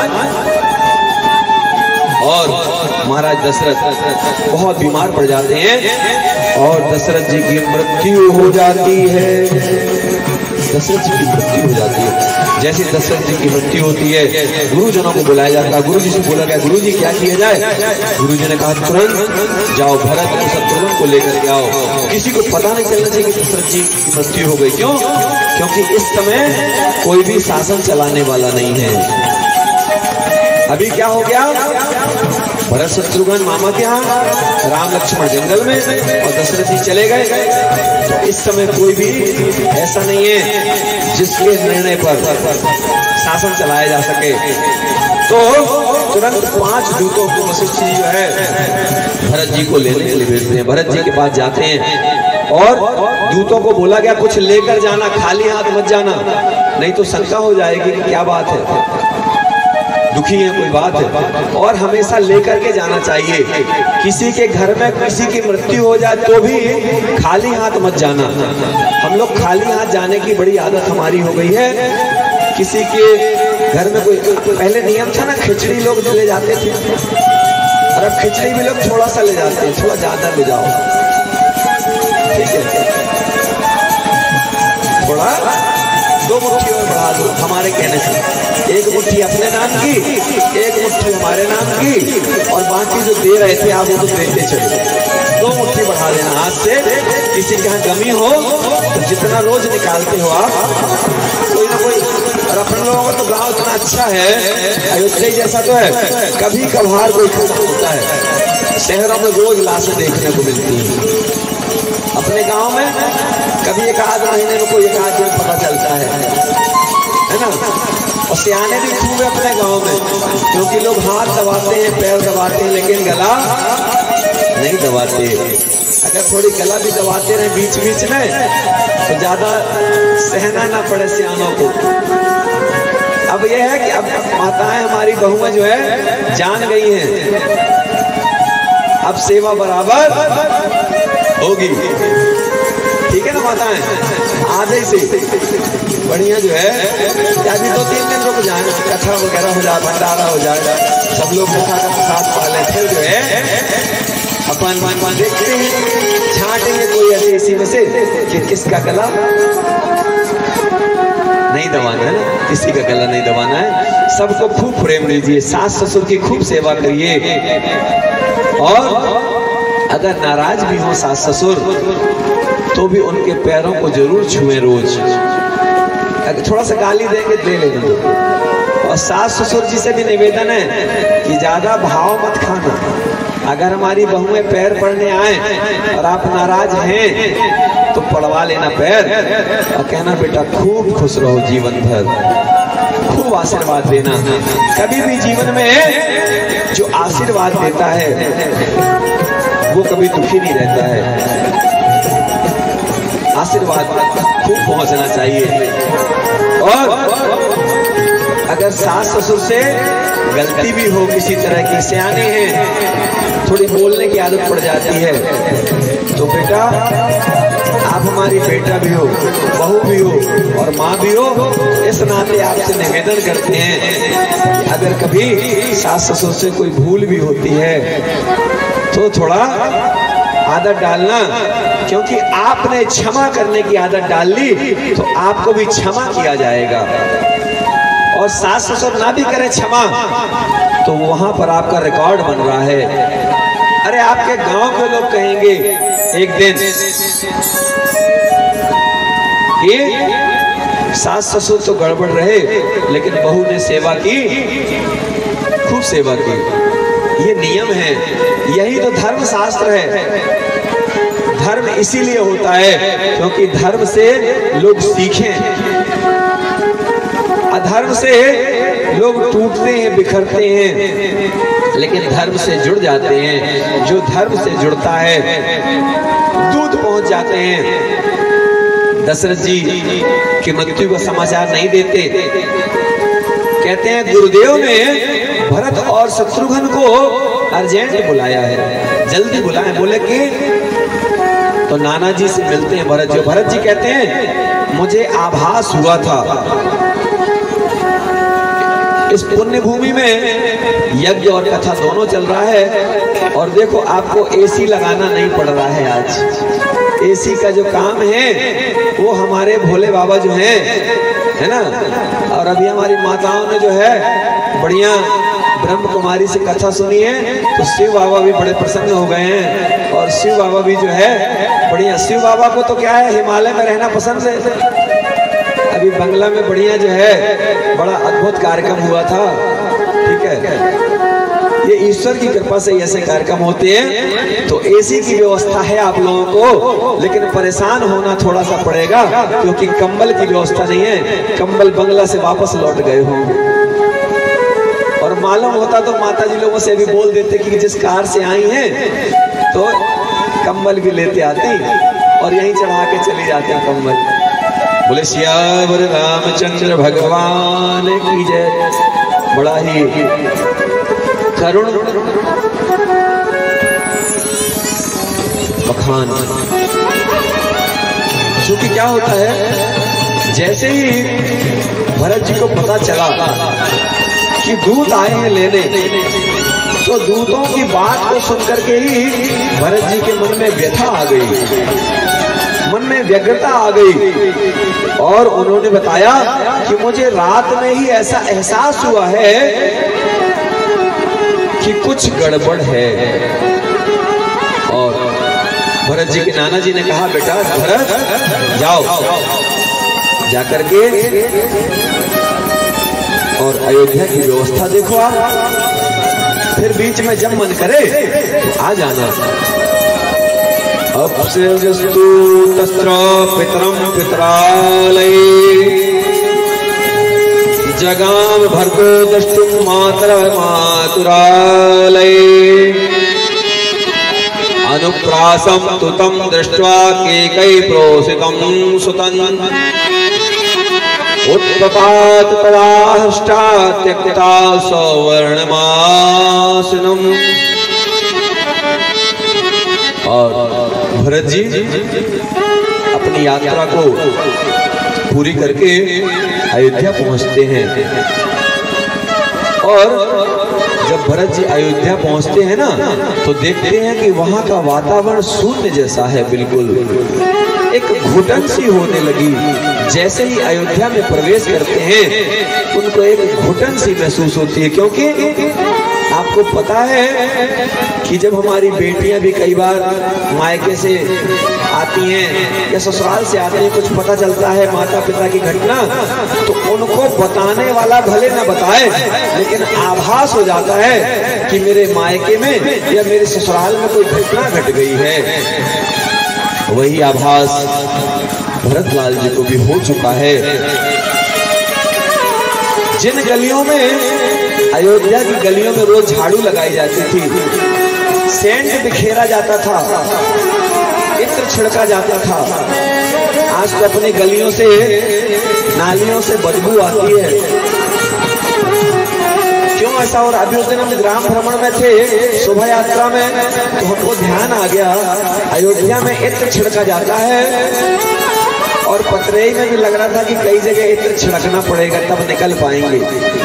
और महाराज दशरथ, बहुत बीमार पड़ जाते हैं और दशरथ जी की मृत्यु हो जाती है। दशरथ जी की मृत्यु हो जाती है। जैसे दशरथ जी की मृत्यु होती है, गुरुजनों को बुलाया जाता है। गुरु जी से बोला गया, गुरु जी क्या किया जाए? गुरु जी ने कहा, तुरंत जाओ भरत और शत्रुघ्न को लेकर के आओ। किसी को पता नहीं चलना चाहिए कि दशरथ जी की मृत्यु हो गई। क्यों? क्योंकि इस समय कोई भी शासन चलाने वाला नहीं है। अभी क्या हो गया? भरत शत्रुघ्न मामा के यहाँ, राम लक्ष्मण जंगल में, और दशरथ जी चले गए। तो इस समय कोई भी ऐसा नहीं है जिसके निर्णय पर शासन चलाया जा सके। तो तुरंत 5 दूतों को वशिष्ठ जी जो है भरत जी को लेने के लिए भेजते हैं। भरत जी के पास जाते हैं और दूतों को बोला गया, कुछ लेकर जाना, खाली हाथ मत जाना, नहीं तो शंका हो जाएगी कि क्या बात है, दुखी है, कोई बात है। और हमेशा लेकर के जाना चाहिए। किसी के घर में किसी की मृत्यु हो जाए तो भी खाली हाथ मत जाना। हम लोग खाली हाथ जाने की बड़ी आदत हमारी हो गई है। किसी के घर में कोई, पहले नियम था ना, खिचड़ी लोग ले जाते थे, और अब खिचड़ी भी लोग थोड़ा सा ले जाते हैं, थोड़ा ज्यादा ले जाओ, ठीक है, थोड़ा 2 मुट्ठी और बढ़ा दो हमारे कहने से। 1 मुट्ठी अपने नाम की, 1 मुट्ठी हमारे नाम की, और बाकी जो दे रहे थे आप वो तो देते चले। 2 मुट्ठी बढ़ा देना हाथ से। किसी के यहाँ कमी हो तो जितना रोज निकालते हो आप, कोई ना कोई। और अपने लोगों का तो गाँव इतना अच्छा है, अयोध्या जैसा तो है, कभी कभार कोई खत्म होता है। शहरों में रोज लाशें देखने को मिलती है, अपने गांव में कभी 1-8 महीने में कोई 1-8 दिन पता चलता है ना। और सियाने भी खूब है अपने गांव में, क्योंकि लोग हाथ दबाते हैं, पैर दबाते हैं, लेकिन गला नहीं दबाते। अगर थोड़ी गला भी दबाते रहे बीच बीच में तो ज्यादा सहना ना पड़े सियानों को। अब यह है कि अब माताएं हमारी बहुएं जो है जान गई हैं, अब सेवा बराबर होगी, ठीक है ना माताएं? आधे से बढ़िया जो है, अभी 2-3 दिन रुक जाए, कथा वगैरह हो जाए, भंडारा हो जाए, सब लोग कथा का प्रसाद पाले, फिर जो है अपन देखते हैं, छांटेंगे कोई ऐसे इसी में से कि किसका गला नहीं दबाना है ना, किसी का गला नहीं दबाना है। सबको खूब प्रेम दीजिए, सास ससुर की खूब सेवा करिए, और अगर नाराज भी हो सास ससुर तो भी उनके पैरों को जरूर छुएं रोज। अगर थोड़ा सा गाली देंगे दे लेना। और सास ससुर जी से भी निवेदन है कि ज्यादा भाव मत खाना। अगर हमारी बहुएं पैर पड़ने आए और आप नाराज हैं तो पड़वा लेना पैर और कहना, बेटा खूब खुश रहो जीवन भर, खूब आशीर्वाद देना। कभी भी जीवन में जो आशीर्वाद देता है वो कभी दुखी नहीं रहता है। आशीर्वाद खूब पहुंचना चाहिए। और अगर सास ससुर से गलती भी हो किसी तरह की, सियाने हैं, थोड़ी बोलने की आदत पड़ जाती है, तो बेटा आप हमारे हमारी बेटा भी हो, बहू भी हो और माँ भी हो, इस नाते आपसे निवेदन करते हैं अगर कभी सास ससुर से कोई भूल भी होती है तो थोड़ा आदत डालना, क्योंकि आपने क्षमा करने की आदत डाल ली तो आपको भी क्षमा किया जाएगा। और सास ससुर ना भी करें क्षमा तो वहां पर आपका रिकॉर्ड बन रहा है। अरे आपके गांव के लोग कहेंगे एक दिन कि सास ससुर तो गड़बड़ रहे लेकिन बहू ने सेवा की, खूब सेवा की। ये नियम है, यही तो धर्म शास्त्र है। धर्म इसीलिए होता है क्योंकि धर्म से लोग सीखें, अधर्म से लोग टूटते हैं, बिखरते हैं, लेकिन धर्म से जुड़ जाते हैं। जो धर्म से जुड़ता है दूध पहुंच जाते हैं। दशरथ जी की मृत्यु का समाचार नहीं देते, कहते हैं गुरुदेव ने भरत और शत्रुघ्न को अर्जेंट बुलाया है, जल्दी बुलाए। बोले कि तो नाना जी से मिलते हैं भरत जी। भरत जी कहते हैं मुझे आभास हुआ था इस पुण्य भूमि में यज्ञ और कथा दोनों चल रहा है और देखो आपको एसी लगाना नहीं पड़ रहा है। आज एसी का जो काम है वो हमारे भोले बाबा जो हैं, है ना, और अभी हमारी माताओं ने जो है बढ़िया ब्रह्म कुमारी से कथा सुनी है तो शिव बाबा भी बड़े प्रसन्न हो गए हैं। और शिव बाबा भी जो है बढ़िया, शिव बाबा को तो क्या है हिमालय में रहना पसंद है। अभी बंगला में बढ़िया जो है बड़ा अद्भुत कार्यक्रम हुआ था, ठीक है। ये ईश्वर की कृपा से ऐसे कार्यक्रम होते हैं। तो एसी की व्यवस्था है आप लोगों को, लेकिन परेशान होना थोड़ा सा पड़ेगा क्योंकि कंबल की व्यवस्था नहीं है। कंबल बंगला से वापस लौट गए हों और मालूम होता तो माता जी लोगों से भी बोल देते कि जिस कार से आई हैं तो कंबल भी लेते आती और यहीं चढ़ा के चली जाते हैं कंबल। बोले सियावर रामचंद्र भगवान की जय। बड़ा ही करुण बखान। क्योंकि क्या होता है, जैसे ही भरत जी को पता चला कि दूत आए हैं लेने, तो दूतों की बात को सुनकर के ही भरत जी के मन में व्यथा आ गई, मन में व्यग्रता आ गई और उन्होंने बताया कि मुझे रात में ही ऐसा एहसास हुआ है कि कुछ गड़बड़ है। और भरत जी के नाना जी ने कहा बेटा भरत जाओ, जाकर के और अयोध्या की व्यवस्था देखो आप, फिर बीच में जब मन करे आ जाना। अपसृजस्तु तत्र पितरं पितरालये जगाम भर्गो द्रष्टुं मातरः मातुरालये अनुप्रासं तु तं दृष्ट्वा केकयी प्रोसितं सुतं उत्पपात तदा हृष्टा त्यक्ता सवर्णमासनम्। और भरत जी अपनी यात्रा को पूरी करके अयोध्या पहुंचते हैं। और जब भरत जी अयोध्या पहुंचते हैं ना तो देखते हैं कि वहां का वातावरण शून्य जैसा है, बिल्कुल एक घुटन सी होने लगी। जैसे ही अयोध्या में प्रवेश करते हैं उनको एक घुटन सी महसूस होती है, क्योंकि आपको पता है कि जब हमारी बेटियां भी कई बार मायके से आती हैं या ससुराल से आती हैं, कुछ पता चलता है माता पिता की घटना, तो उनको बताने वाला भले न बताए लेकिन आभास हो जाता है कि मेरे मायके में या मेरे ससुराल में कोई घटना घट गई है। वही आभास भरतलाल जी को भी हो चुका है। जिन गलियों में, अयोध्या की गलियों में रोज झाड़ू लगाई जाती थी, सेंट बिखेरा जाता था, इत्र छिड़का जाता था, आज तो अपनी गलियों से, नालियों से बदबू आती है। क्यों ऐसा हो रहा? अभी उस दिन हम ग्राम भ्रमण में थे, शोभा यात्रा में, तो हमको ध्यान आ गया अयोध्या में इत्र छिड़का जाता है और पतरेई में भी लग रहा था कि कई जगह इत्र छिड़कना पड़ेगा तब निकल पाएंगे।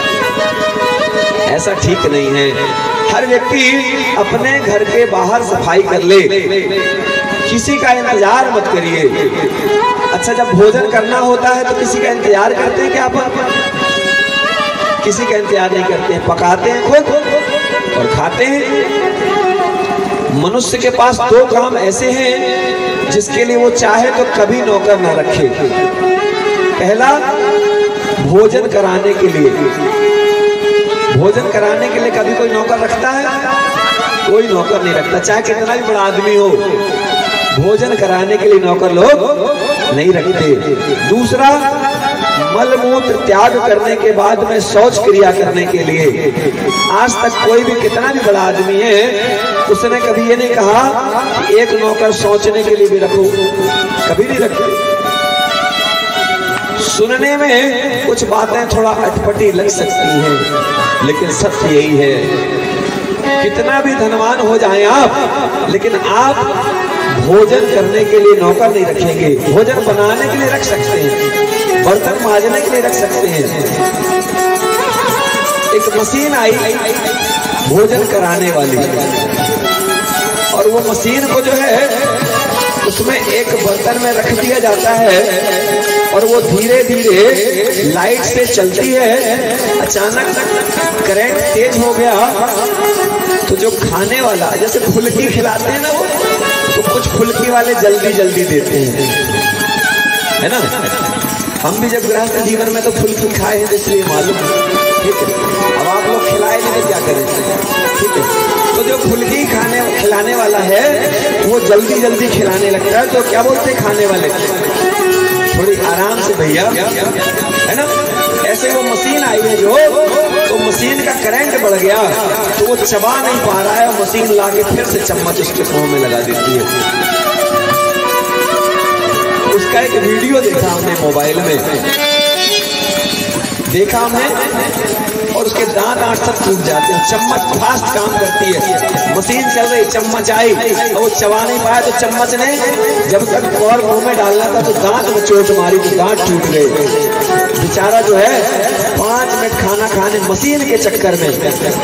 ऐसा ठीक नहीं है। हर व्यक्ति अपने घर के बाहर सफाई कर ले, किसी का इंतजार मत करिए। अच्छा, जब भोजन करना होता है तो किसी का इंतजार करते हैं क्या आप? किसी का इंतजार नहीं करते हैं, पकाते हैं खुद और खाते हैं। मनुष्य के पास दो काम ऐसे हैं जिसके लिए वो चाहे तो कभी नौकर ना रखे। पहला, भोजन कराने के लिए। भोजन कराने के लिए कभी कोई नौकर रखता है? कोई नौकर नहीं रखता, चाहे कितना भी बड़ा आदमी हो। भोजन कराने के लिए नौकर लोग नहीं रखते। दूसरा, मल मूत्र त्याग करने के बाद में शौच क्रिया करने के लिए। आज तक कोई भी कितना भी बड़ा आदमी है, उसने कभी ये नहीं कहा कि एक नौकर सोचने के लिए भी रखो, कभी नहीं रखते। सुनने में कुछ बातें थोड़ा अटपटी लग सकती हैं, लेकिन सत्य यही है। कितना भी धनवान हो जाएं आप, लेकिन आप भोजन करने के लिए नौकर नहीं रखेंगे। भोजन बनाने के लिए रख सकते हैं, बर्तन मांजने के लिए रख सकते हैं। एक मशीन आई भोजन कराने वाली, और वो मशीन को जो है उसमें एक बर्तन में रख दिया जाता है और वो धीरे धीरे लाइट से चलती है। अचानक करंट तेज हो गया तो जो खाने वाला, जैसे फुल्की खिलाते हैं ना वो, तो कुछ फुल्की वाले जल्दी जल्दी देते हैं, है ना। हम भी जब गृहस्थ जीवन में तो फुल्की खाए हैं, इसलिए मालूम है, ठीक है। अब आप लोग खिलाए नहीं तो क्या करें, ठीक है। तो जो फुल्की खिलाने वाला है वो जल्दी जल्दी खिलाने लगता है, तो क्या बोलते हैं खाने वाले, थोड़ी आराम से भैया, है ना। ऐसे वो मशीन आई है जो, तो मशीन का करंट बढ़ गया तो वो चबा नहीं पा रहा है, मशीन लाके फिर से चम्मच उसके मुंह में लगा देती है। उसका एक वीडियो देखा हमने मोबाइल में, देखा हमने, और उसके दांत आंट तक टूट जाते हैं। चम्मच फास्ट काम करती है, मशीन चल रही, चम्मच आई और वो चबा नहीं पाया, तो चम्मच ने जब तक और मुंह में डालना था तो दांत में चोट मारी तो दांत टूट गए। बेचारा जो है 5 मिनट खाना खाने मशीन के चक्कर में।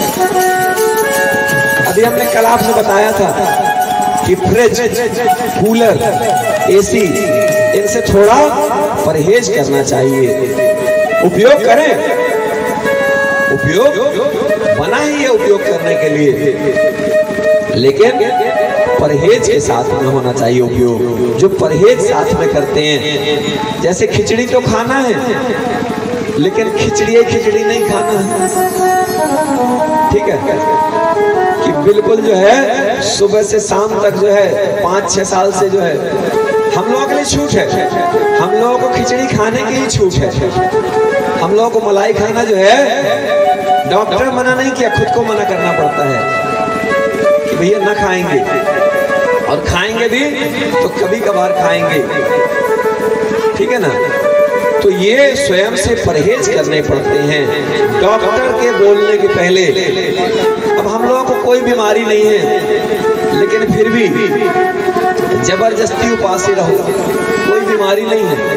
अभी हमने कल आपसे बताया था कि फ्रिज, कूलर, एसी, इनसे थोड़ा परहेज करना चाहिए। उपयोग करें, उपयोग बना ही है उपयोग करने के लिए, लेकिन परहेज के साथ में होना चाहिए उपयोग। जो परहेज साथ में करते हैं, जैसे खिचड़ी तो खाना है, लेकिन खिचड़ी नहीं खाना है, ठीक है। कि बिल्कुल जो है सुबह से शाम तक जो है 5-6 साल से जो है हम लोगों के लिए छूट है, हम लोगों को खिचड़ी खाने की ही छूट है। हम लोगों को मलाई खाना जो है डॉक्टर मना नहीं किया, खुद को मना करना पड़ता है कि भैया ना खाएंगे, और खाएंगे भी तो कभी कभार खाएंगे, ठीक है ना। तो ये स्वयं से परहेज करने पड़ते हैं डॉक्टर के बोलने के पहले। अब हम लोगों को कोई बीमारी नहीं है, लेकिन फिर भी जबरदस्ती उपासी रहो, कोई बीमारी नहीं है।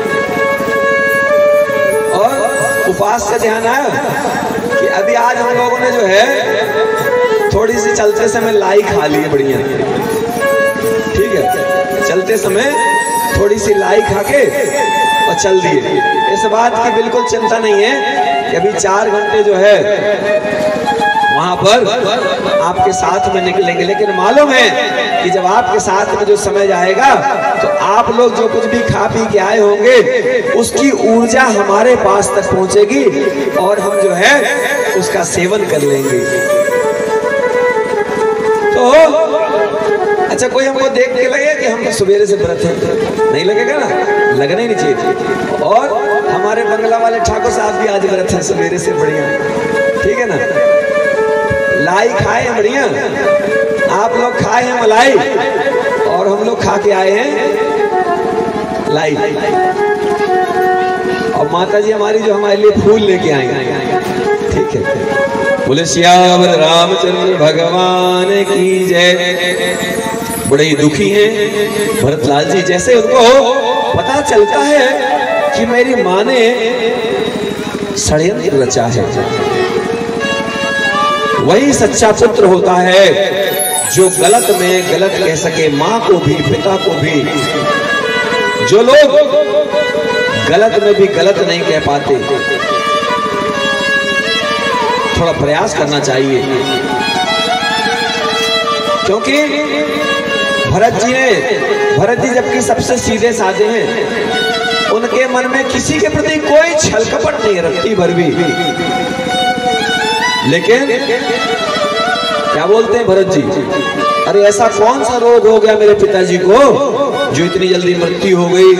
और उपास से ध्यान आया कि अभी आज हम लोगों ने जो है थोड़ी सी चलते समय लाई खा ली है, बढ़िया, ठीक है। चलते समय थोड़ी सी लाई खा के और चल दिए। इस बात की बिल्कुल चिंता नहीं है कि अभी 4 घंटे जो है वहां पर आपके साथ में निकलेंगे, लेकिन मालूम है कि जब आपके साथ में जो समय जाएगा तो आप लोग जो कुछ भी खा पी के आए होंगे उसकी ऊर्जा हमारे पास तक पहुंचेगी और हम जो है उसका सेवन कर लेंगे। तो अच्छा, कोई हमको देख के लगे कि हम सवेरे से व्रत हैं, नहीं लगेगा ना, लगना ही नहीं चाहिए। और हमारे बंगला वाले ठाकुर साहब भी आज व्रत हैं सवेरे से, बढ़िया, ठीक है ना। लाई खाए हैं, बढ़िया, आप लोग खाए हैं मलाई, और हम लोग खा के आए हैं लाई। और माता जी हमारी जो हमारे लिए फूल लेके आएंगे, ठीक है। बोले श्याम रामचंद्र भगवान की जय। बड़े ही दुखी हैं भरतलाल जी, जैसे उनको पता चलता है कि मेरी माँ ने षड्यंत्र रचा है। वही सच्चा पुत्र होता है जो गलत में गलत कह सके, माँ को भी पिता को भी। जो लोग गलत में भी गलत नहीं कह पाते, थोड़ा प्रयास करना चाहिए। क्योंकि भरत जी जबकि सबसे सीधे साधे हैं, उनके मन में किसी के प्रति कोई छल कपट नहीं रखती भर भी। लेकिन क्या बोलते हैं भरत जी, अरे ऐसा कौन सा रोग हो गया मेरे पिताजी को जो इतनी जल्दी मृत्यु हो गई।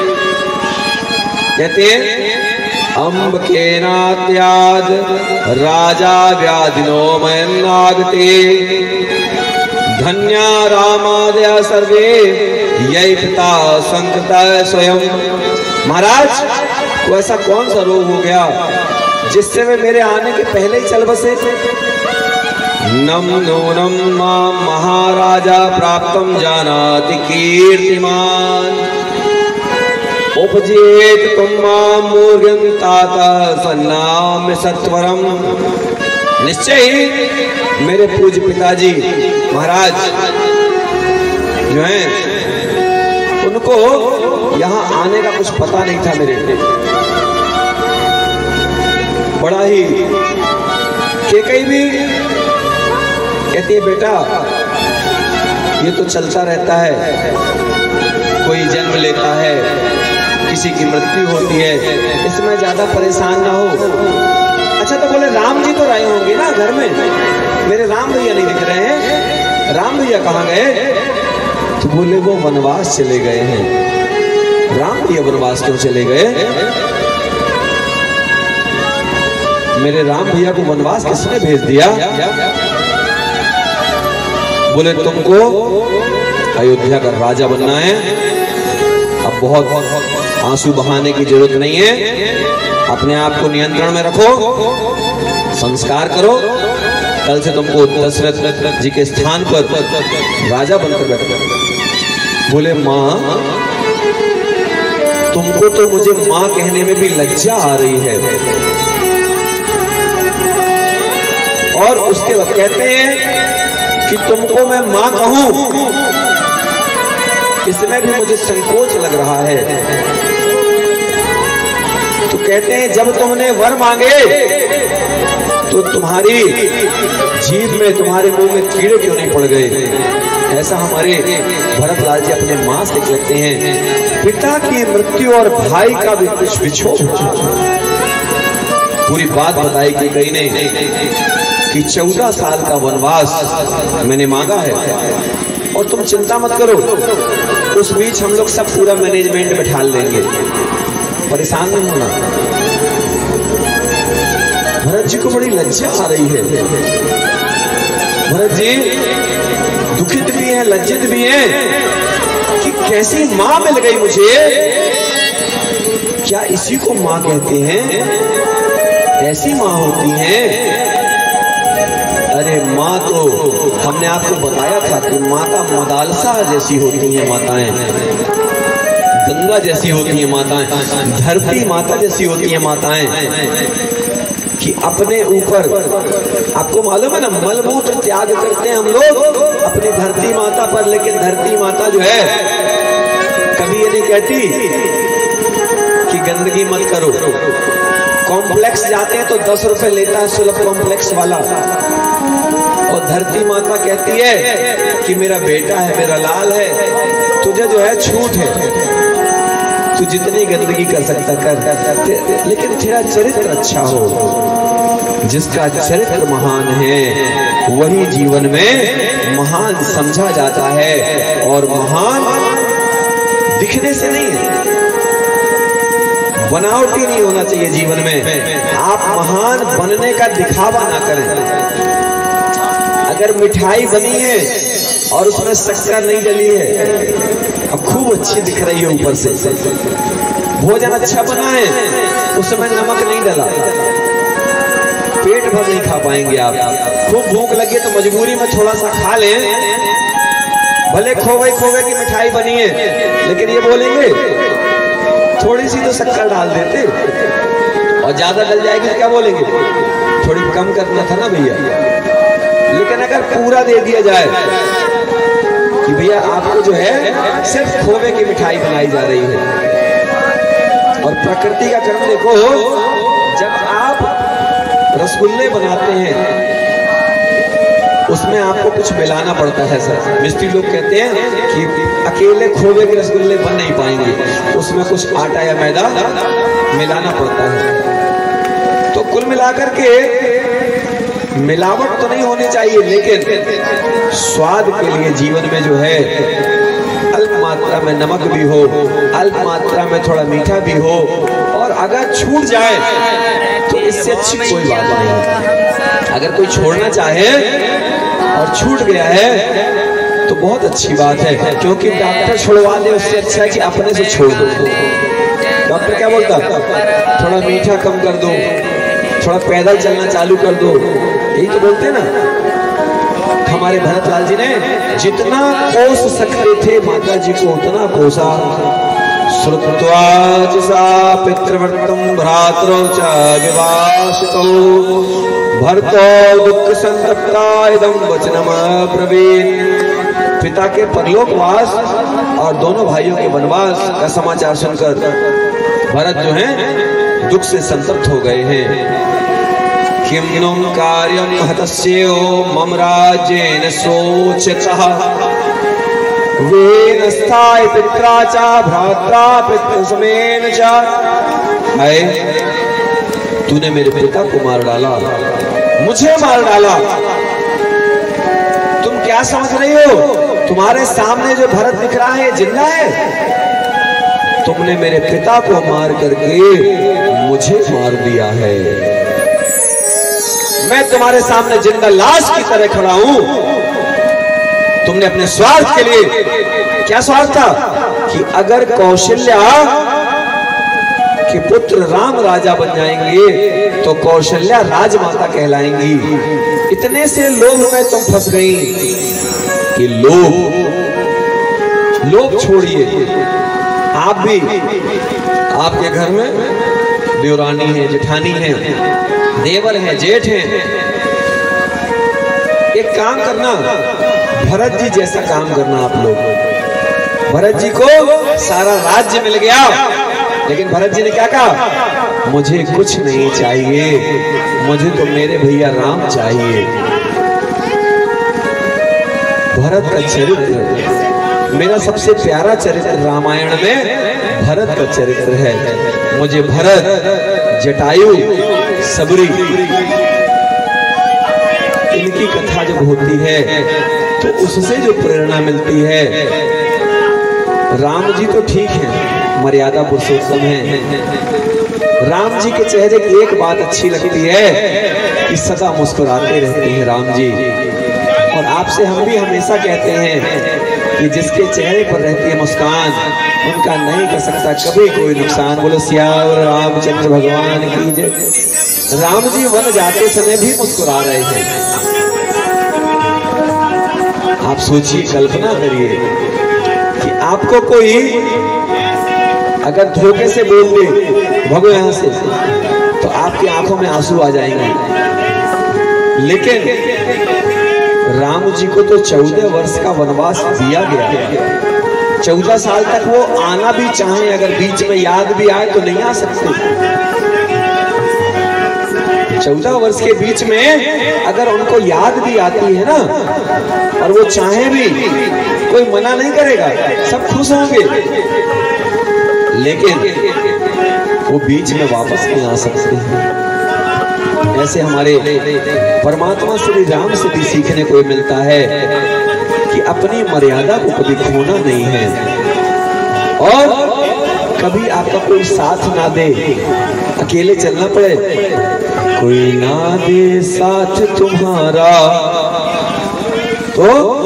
कहते हैं अम्ब के नात्याद राजा व्याधिनो मयन्नागते धन्या रामादय सर्वे यही पिता संकता स्वयं। महाराज को ऐसा कौन सा रोग हो गया जिससे वे मेरे आने के पहले ही चल बसे। नम नूनम मां महाराजा प्राप्तम जानाति कीर्तिमान उपजेत तुम मां मूर्गं ताता सन्नाम सत्वरम। निश्चय ही मेरे पूज्य पिताजी महाराज जो हैं, उनको यहाँ आने का कुछ पता नहीं था मेरे। बड़ा ही कैकेयी भी कहती है बेटा ये तो चलता रहता है, कोई जन्म लेता है, किसी की मृत्यु होती है, इसमें ज्यादा परेशान ना हो। अच्छा तो बोले राम जी तो रहे होंगे ना घर में, मेरे राम भैया नहीं दिख रहे हैं, राम भैया कहाँ गए। तो बोले वो वनवास चले गए हैं। राम भैया वनवास क्यों चले गए। मेरे राम भैया को वनवास किसने भेज दिया। बोले तुमको अयोध्या का राजा बनना है, अब बहुत आंसू बहाने की जरूरत नहीं है, अपने आप को नियंत्रण में रखो, संस्कार करो, कल से तुमको दशरथ जी के स्थान पर राजा बनकर बैठो। बोले माँ तुमको तो मुझे माँ कहने में भी लज्जा आ रही है। और उसके बाद कहते हैं कि तुमको मैं माँ कहूं, इसमें भी मुझे संकोच लग रहा है। तो कहते हैं जब तुमने वर मांगे तो तुम्हारी जीभ में, तुम्हारे मुंह में कीड़े क्यों नहीं पड़ गए। ऐसा हमारे भरतलाल जी अपने मां से कहते हैं। पिता की मृत्यु और भाई का भी कुछ विछोह, पूरी बात बताई कि कहीं ने कि 14 साल का वनवास मैंने मांगा है और तुम चिंता मत करो, उस बीच हम लोग सब पूरा मैनेजमेंट बैठा लेंगे, परेशान नहीं होना। भरत जी को बड़ी लज्जा आ रही है। भरत जी दुखित भी हैं, लज्जित भी हैं कि कैसी मां मिल गई मुझे। क्या इसी को मां कहते हैं, ऐसी मां होती है। अरे माँ तो हमने आपको बताया था कि माता मदालसा जैसी होती हैं माताएं, गंगा जैसी होती हैं माताएं, धरती माता जैसी होती हैं माताएं, कि अपने ऊपर, आपको मालूम है ना, मलमूत्र त्याग करते हैं हम लोग अपनी धरती माता पर, लेकिन धरती माता जो है कभी ये नहीं कहती कि गंदगी मत करो। कॉम्प्लेक्स जाते हैं तो 10 रुपए लेता है सुलभ कॉम्प्लेक्स वाला, और धरती माता कहती है कि मेरा बेटा है, मेरा लाल है, तुझे जो है छूट है, तू जितनी गंदगी कर सकता कर, लेकिन तेरा चरित्र अच्छा हो। जिसका चरित्र महान है वही जीवन में महान समझा जाता है, और महान दिखने से नहीं है, बनावटी नहीं होना चाहिए जीवन में। आप महान बनने का दिखावा ना करें। अगर मिठाई बनी है और उसमें शक्कर नहीं डली है, अब खूब अच्छी दिख रही है ऊपर से, भोजन अच्छा बना है, उसमें नमक नहीं डला, पेट भर नहीं खा पाएंगे आप। खूब भूख लगी तो मजबूरी में थोड़ा सा खा लें, भले खोवे की मिठाई बनी है, लेकिन ये बोलेंगे थोड़ी सी तो शक्कर डाल देते, और ज्यादा डल जाएगी तो क्या बोलेंगे, थोड़ी कम करना था ना भैया। लेकिन अगर पूरा दे दिया जाए कि भैया आपको जो है सिर्फ खोवे की मिठाई बनाई जा रही है, और प्रकृति का कर्म देखो, जब आप रसगुल्ले बनाते हैं उसमें आपको कुछ मिलाना पड़ता है सर। मिस्त्री लोग कहते हैं कि अकेले खोवे के रसगुल्ले बन नहीं पाएंगे, उसमें कुछ आटा या मैदा मिलाना पड़ता है। तो कुल मिलाकर के मिलावट तो नहीं होनी चाहिए, लेकिन स्वाद के लिए जीवन में जो है अल्प मात्रा में नमक भी हो, अल्प मात्रा में थोड़ा मीठा भी हो, और अगर छूट जाए तो इससे अच्छी कोई बात नहीं। अगर कोई छोड़ना चाहे और छूट गया है तो बहुत अच्छी बात है, क्योंकि डॉक्टर छुड़वा दे उससे अच्छा है कि अपने से छोड़ दो। डॉक्टर क्या बोलता, थोड़ा मीठा कम कर दो, थोड़ा पैदल चलना चालू कर दो, यही तो बोलते हैं ना। हमारे भरतलाल जी ने जितना कोस सकते थे माता जी को उतना कोसा। श्रुत्वा सा पितृव्रतम भ्रातरो च विवासितो भरतो दुख संतप्ता इदं वचनम ब्रवीत। पिता के परलोकवास और दोनों भाइयों के वनवास का समाचार सुनकर भरत जो हैं दुख से संतप्त हो गए हैं। किम नुम कार्यम हतस्यो मम राज्येन शोच्यतः वेनस्थाय पित्रा च भ्रात्रा पितृसमेन च। हाय, तूने मेरे पिता को मार डाला, मुझे मार डाला। तुम क्या समझ रही हो, तुम्हारे सामने जो भरत दिख रहा है जिंदा है, तुमने मेरे पिता को मार करके मुझे मार दिया है। मैं तुम्हारे सामने जिंदा लाश की तरह खड़ा हूं। तुमने अपने स्वार्थ के लिए, क्या स्वार्थ था कि अगर कौशल्या के पुत्र राम राजा बन जाएंगे तो कौशल्या राजमाता कहलाएंगी। इतने से लोभ में तुम फंस गई कि लोभ छोड़िए। आप भी, आपके घर में देवरानी है, जेठानी है, देवर है, जेठ है, एक काम करना, भरत जी जैसा काम करना आप लोग। भरत जी को सारा राज्य मिल गया, लेकिन भरत जी ने क्या कहा, मुझे कुछ नहीं चाहिए, मुझे तो मेरे भैया राम चाहिए। भरत का चरित्र मेरा सबसे प्यारा चरित्र रामायण में भरत का चरित्र है। मुझे भरत, जटायु, सबरी, इनकी कथा जब होती है तो उससे जो प्रेरणा मिलती है, राम जी तो ठीक है, मर्यादा पुरुषोत्तम है। राम जी के चेहरे की एक बात अच्छी लगती है कि सदा मुस्कुराते रहते हैं राम जी। और आपसे हम भी हमेशा कहते हैं कि जिसके चेहरे पर रहती है मुस्कान, उनका नहीं कर सकता कभी कोई नुकसान। बोलो सियावर रामचंद्र भगवान की जय। राम जी वन जाते समय भी मुस्कुरा रहे थे। आप सोचिए, कल्पना करिए कि आपको कोई अगर धोखे से बोल दे भगो यहां से, तो आपकी आंखों में आंसू आ जाएंगे। लेकिन राम जी को तो 14 वर्ष का वनवास दिया गया। 14 साल तक वो आना भी चाहे, अगर बीच में याद भी आए तो नहीं आ सकते। 14 वर्ष के बीच में अगर उनको याद भी आती है ना, और वो चाहे भी, कोई मना नहीं करेगा, सब खुश होंगे। लेकिन वो बीच में वापस नहीं आ सकते हैं। ऐसे हमारे परमात्मा श्री राम से भी सीखने को मिलता है कि अपनी मर्यादा को कभी खोना नहीं है, और कभी आपका कोई साथ ना दे, अकेले चलना पड़े, कोई ना दे साथ तुम्हारा, तो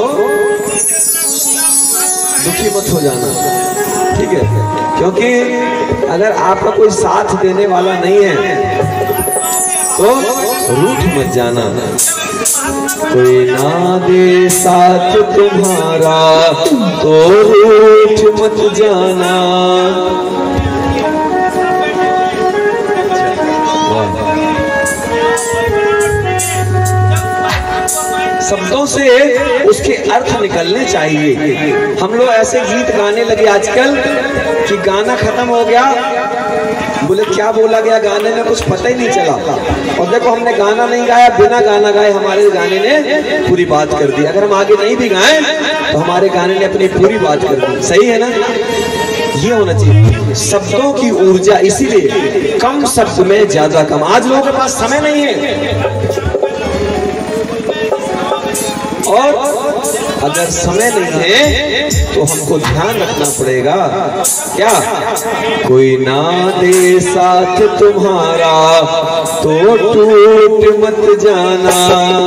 दुखी मत हो जाना, ठीक है? क्योंकि अगर आपका कोई साथ देने वाला नहीं है तो रूठ मत जाना। कोई ना दे साथ तुम्हारा तो रूठ मत जाना। शब्दों से उसके अर्थ निकलने चाहिए। हम लोग ऐसे गीत गाने लगे आजकल कि गाना खत्म हो गया, बोले क्या बोला गया गाने में कुछ पता ही नहीं चला। और देखो हमने गाना नहीं गाया, बिना गाना गाए हमारे गाने ने पूरी बात कर दी। अगर हम आगे नहीं भी गाएं तो हमारे गाने ने अपनी पूरी बात कर दी। सही है ना? ये होना चाहिए शब्दों की ऊर्जा। इसीलिए कम शब्द में ज्यादा काम। आज लोगों के पास समय नहीं है, और अगर समय नहीं है तो हमको ध्यान रखना पड़ेगा। क्या? कोई ना दे साथ तुम्हारा तो टूट मत जाना,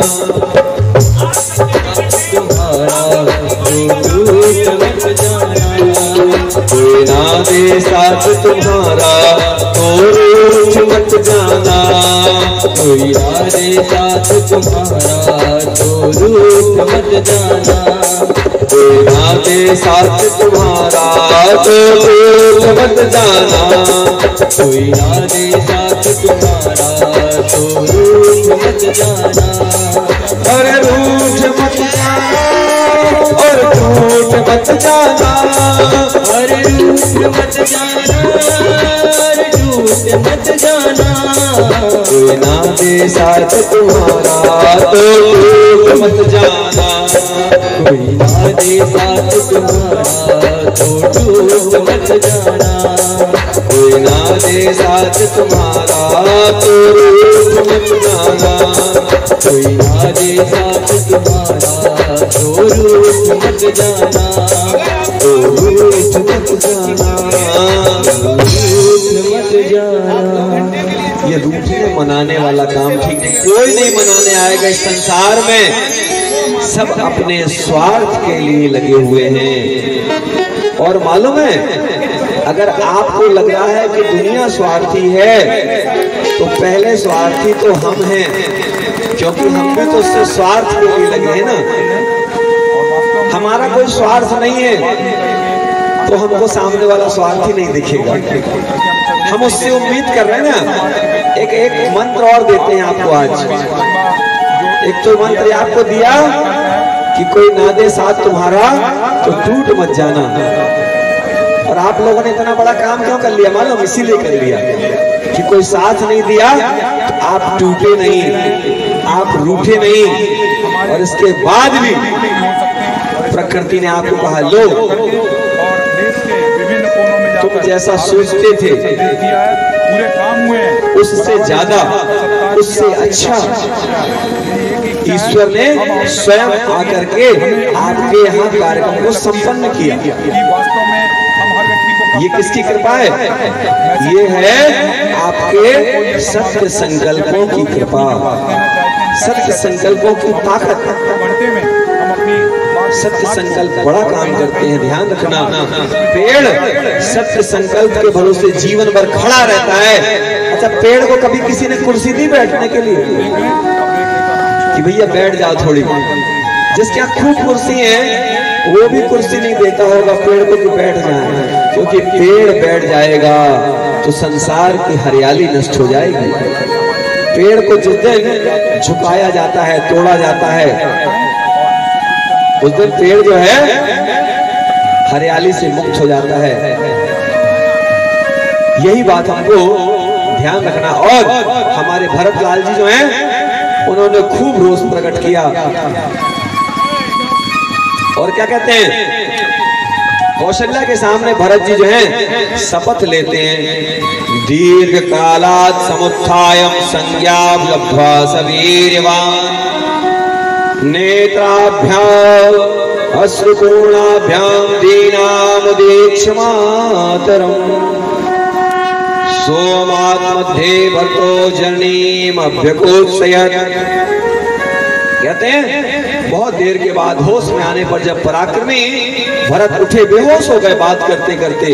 तुम्हारा तो टूट मत जाना। कोई ना दे साथ तुम्हारा तो रूठ मत जाना, कोई ना दे साथ तुम्हारा तो रूठ मत जाना। कोई ना दे साथ तुम्हारा तो रूठ मत जाना, कोई ना दे साथ तुम्हारा तो रूठ मत जाना। अरे रूठ मत जाना और टूट मत जाना, अरे रूठ मत जाना और टूट मत जाना। कोई ना दे साथ तुम्हारा तो टूट मत जाना, कोई ना दे साथ तुम्हारा तो टूट मत जाना। कोई ना दे साथ तुम्हारा तो रूठ मत जाना, कोई ना दे साथ तुम्हारा तो रूठ मत जाना, तो रूठ मत जाना, रूठ मत जाना। ये रूठने मनाने वाला काम ठीक नहीं, कोई नहीं मनाने आएगा इस संसार में। सब अपने स्वार्थ के लिए लगे हुए हैं। और मालूम है, अगर आपको लग रहा है कि दुनिया स्वार्थी है तो पहले स्वार्थी तो हम हैं, क्योंकि हम भी तो उससे स्वार्थ के लिए लगे हैं ना। हमारा कोई स्वार्थ नहीं है तो हमको सामने वाला स्वार्थी नहीं दिखेगा। हम उससे उम्मीद कर रहे हैं ना। एक मंत्र और देते हैं आपको आज। एक तो मंत्र आपको दिया कि कोई ना दे साथ तुम्हारा तो टूट मत जाना। और आप लोगों ने इतना बड़ा काम क्यों कर लिया मालूम? इसीलिए कर लिया कि कोई साथ नहीं दिया तो आप टूटे नहीं, आप रूठे नहीं। और इसके बाद भी प्रकृति ने आपको कहा लो, तुम जैसा सोचते थे पूरे काम हुए, उससे ज्यादा, उससे अच्छा ईश्वर ने स्वयं आकर के आपके यहाँ कार्यक्रम को संपन्न किया। ये किसकी कृपा है? ये है आपके सत्य संकल्पों की कृपा, सत्य संकल्पों की ताकत। सत्य संकल्प बड़ा काम करते हैं, ध्यान रखना। पेड़ सत्य संकल्प के भरोसे जीवन भर खड़ा रहता है। अच्छा, पेड़ को कभी किसी ने कुर्सी दी बैठने के लिए कि भैया बैठ जाओ थोड़ी? जिसके यहाँ खूब कुर्सी है वो भी कुर्सी नहीं देता होगा पेड़ को कि बैठ जाए, क्योंकि पेड़ बैठ जाएगा तो संसार की हरियाली नष्ट हो जाएगी। पेड़ को जिस दिन झुकाया जाता है, तोड़ा जाता है, उस दिन पेड़ जो है हरियाली से मुक्त हो जाता है। यही बात हमको ध्यान रखना। और हमारे भरत लाल जी जो हैं उन्होंने खूब रोष प्रकट किया। और क्या कहते हैं, कौशल्या के सामने भरत जी जो हैं शपथ लेते हैं, दीर्घ कालात् समुत्थायं संज्ञा लब्ध्वा सवीर्यवान् नेत्राभ्याम अश्रुपूर्णाभ्याम दीनामुदीक्ष्य मातरम् सोमात्मध्ये भर्तो जननीम् अभ्यकोत्सयत्। कहते हैं बहुत देर के बाद होश में आने पर जब पराक्रमी भरत उठे, बेहोश हो गए, बात करते करते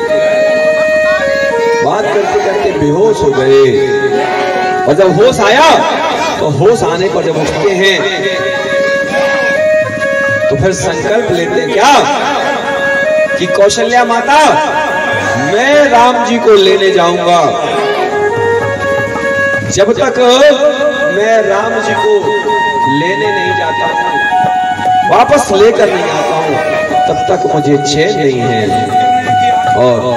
बेहोश हो गए। और जब होश आया तो होश आने पर जब उठते हैं तो फिर संकल्प लेते हैं क्या कि कौशल्या माता, मैं राम जी को लेने जाऊंगा। जब तक मैं राम जी को लेने नहीं जाता हूँ, वापस लेकर नहीं आता हूँ, तब तक मुझे चैन नहीं है। और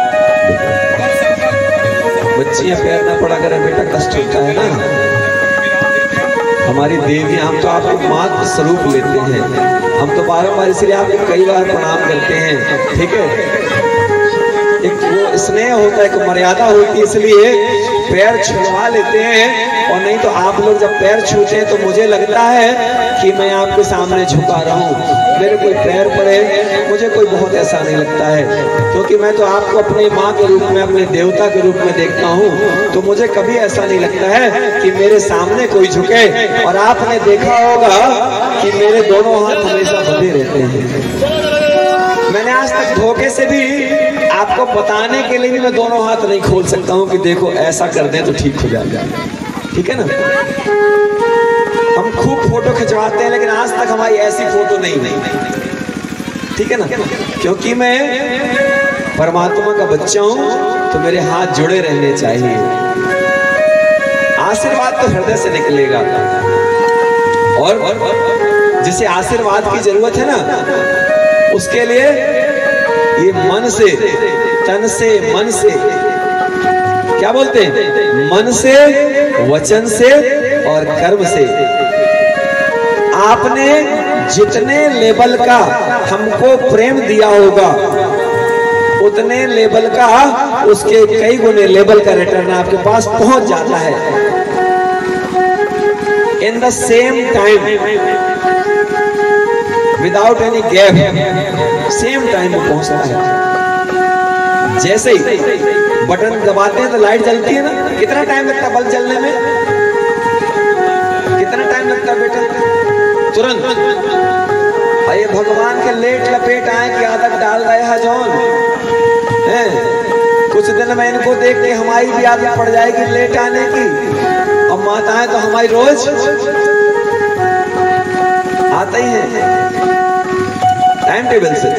बच्चियां पैर ना पड़ा करें बेटा, कष्ट होता है ना। हमारी देवी, हम तो आपको मात्र स्वरूप लेते हैं, हम तो बारंबार इसलिए आपको कई बार प्रणाम करते हैं, ठीक है। एक वो स्नेह होता है, एक मर्यादा होती है, इसलिए पैर छुड़वा लेते हैं। और नहीं तो आप लोग जब पैर छूते हैं तो मुझे लगता है कि मैं आपके सामने झुका रहा हूँ, मेरे कोई पैर पड़े, मुझे कोई बहुत ऐसा नहीं लगता है, क्योंकि मैं तो आपको अपनी माँ के रूप में, अपने देवता के रूप में देखता हूँ। तो मुझे कभी ऐसा नहीं लगता है कि मेरे सामने कोई झुके। और आपने देखा होगा कि मेरे दोनों हाथ हमेशा बंधे रहते हैं। मैंने आज तक धोखे से भी आपको बताने के लिए भी मैं दोनों हाथ नहीं खोल सकता हूँ कि देखो ऐसा कर दें तो ठीक हो जाएगा, ठीक है ना। हम खूब फोटो खिंचवाते हैं, लेकिन आज तक हमारी ऐसी फोटो नहीं, ठीक है ना, क्योंकि मैं परमात्मा का बच्चा हूं, तो मेरे हाथ जुड़े रहने चाहिए। आशीर्वाद तो हृदय से निकलेगा, और जिसे आशीर्वाद की जरूरत है ना, उसके लिए ये मन से, तन से, मन से, क्या बोलते हैं, मन से, वचन से और कर्म से। आपने जितने लेवल का हमको प्रेम दिया होगा, उतने लेवल का, उसके कई गुने लेवल का रिटर्न आपके पास पहुंच जाता है। In the same time, without any gap, same time में पहुंचता है। जैसे ही बटन दबाते हैं तो लाइट जलती है ना, कितना टाइम लगता है बल्ब जलने में, कितना टाइम लगता है बेटा, तुरंत। ये भगवान के लेट लपेट आए की आदत डाल रहे हैं जौन है, कुछ दिन में इनको देख के हमारी भी आदत पड़ जाएगी लेट आने की। अब माताएं तो हमारी रोज आते ही है टाइम टेबल से।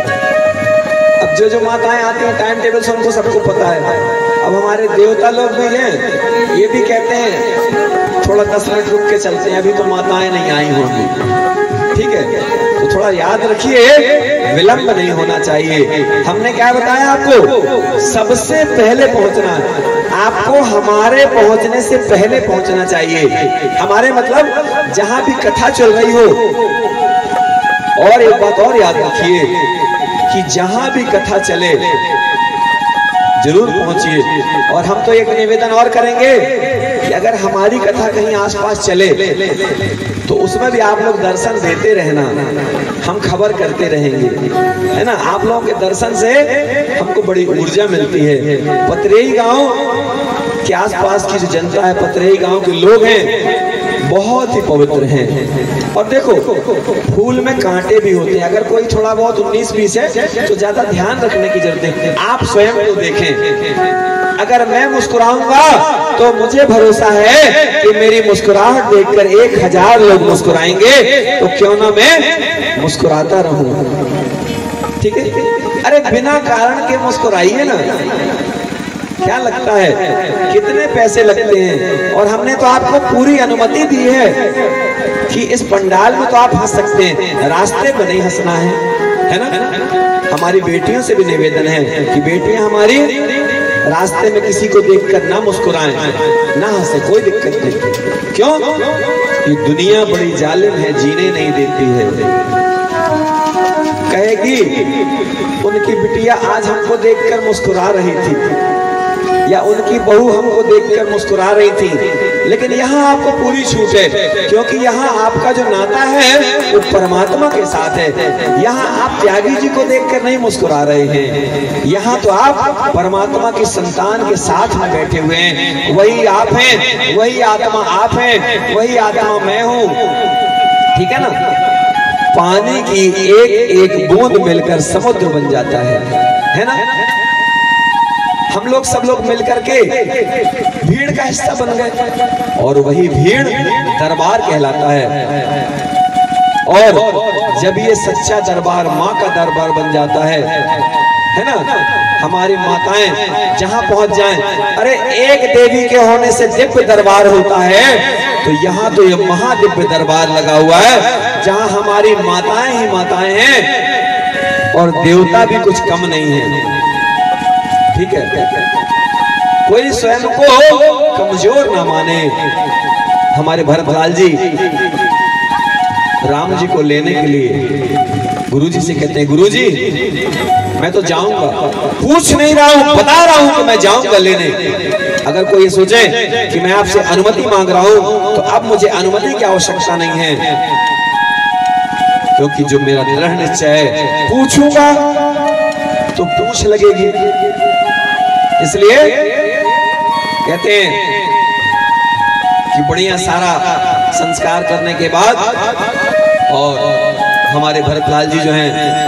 अब जो माताएं आती हैं टाइम टेबल से, उनको सबको पता है। अब हमारे देवता लोग भी हैं, ये भी कहते हैं थोड़ा 10 मिनट रुक के चलते हैं, अभी तो माताएं नहीं आई होंगी, ठीक है। तो थोड़ा याद रखिए, विलंब नहीं होना चाहिए। हमने क्या बताया आपको, सबसे पहले पहुंचना है। आपको हमारे पहुंचने से पहले पहुंचना चाहिए। हमारे मतलब जहां भी कथा चल रही हो। और एक बात और याद रखिए कि जहां भी कथा चले जरूर पहुंचिए। और हम तो एक निवेदन और करेंगे कि अगर हमारी कथा कहीं आसपास चले तो उसमें भी आप लोग दर्शन देते रहना, हम खबर करते रहेंगे, है ना। आप लोगों के दर्शन से हमको बड़ी ऊर्जा मिलती है। पतरेई गांव के आसपास की जो जनता है, पतरेई गांव के लोग हैं, बहुत ही पवित्र हैं। और देखो, फूल में कांटे भी होते हैं। अगर कोई थोड़ा बहुत 19-20 है तो ज्यादा ध्यान रखने की जरूरत है। आप स्वयं को देखें, अगर मैं मुस्कुराऊंगा तो मुझे भरोसा है कि मेरी मुस्कुराहट देखकर 1000 लोग मुस्कुराएंगे, तो क्यों ना मैं मुस्कुराता रहूं, ठीक है। अरे बिना कारण के मुस्कुराइए ना, क्या लगता है कितने पैसे लगते हैं। और हमने तो आपको पूरी अनुमति दी है कि इस पंडाल में तो आप हंस सकते हैं, रास्ते में नहीं हंसना है ना। हमारी बेटियों से भी निवेदन है कि बेटियां हमारी रास्ते में किसी को देखकर ना मुस्कुराएं, ना हंसे, कोई दिक्कत नहीं। क्यों? ये दुनिया बड़ी जालिम है, जीने नहीं देती है। कहेगी उनकी बिटिया आज हमको देखकर मुस्कुरा रही थी, या उनकी बहू हमको देखकर मुस्कुरा रही थी। लेकिन यहाँ आपको पूरी छूट है, क्योंकि यहाँ आपका जो नाता है वो परमात्मा के साथ है। यहाँ आप त्यागी जी को देखकर नहीं मुस्कुरा रहे हैं, यहाँ तो आप परमात्मा की संतान के साथ में बैठे हुए हैं। वही आप हैं, वही आत्मा आप हैं, वही आत्मा मैं हूँ, ठीक है ना। पानी की एक एक बूंद मिलकर समुद्र बन जाता है ना। हम लोग सब लोग मिलकर के भीड़ का हिस्सा बन गए, और वही भीड़ दरबार कहलाता है। और जब ये सच्चा दरबार माँ का दरबार बन जाता है ना, हमारी माताएं जहां पहुंच जाएं, अरे एक देवी के होने से दिव्य दरबार होता है। तो यहाँ तो ये महादिव्य दरबार लगा हुआ है जहाँ हमारी माताएं ही माताएं हैं और देवता भी कुछ कम नहीं है। ठीक है, कोई स्वयं को कमजोर ना माने। हमारे भरतलाल जी राम जी को लेने के लिए गुरुजी से कहते हैं, गुरुजी मैं तो जाऊंगा, पूछ नहीं रहा हूं, बता रहा हूं कि मैं जाऊंगा लेने। अगर कोई ये सोचे कि मैं आपसे अनुमति मांग रहा हूं तो अब मुझे अनुमति की आवश्यकता नहीं है, क्योंकि जो मेरा दृढ़ निश्चय है, पूछूंगा तो पूछ लगेगी। इसलिए कहते हैं कि बढ़िया सारा संस्कार करने के बाद और हमारे भरतलाल जी जो हैं,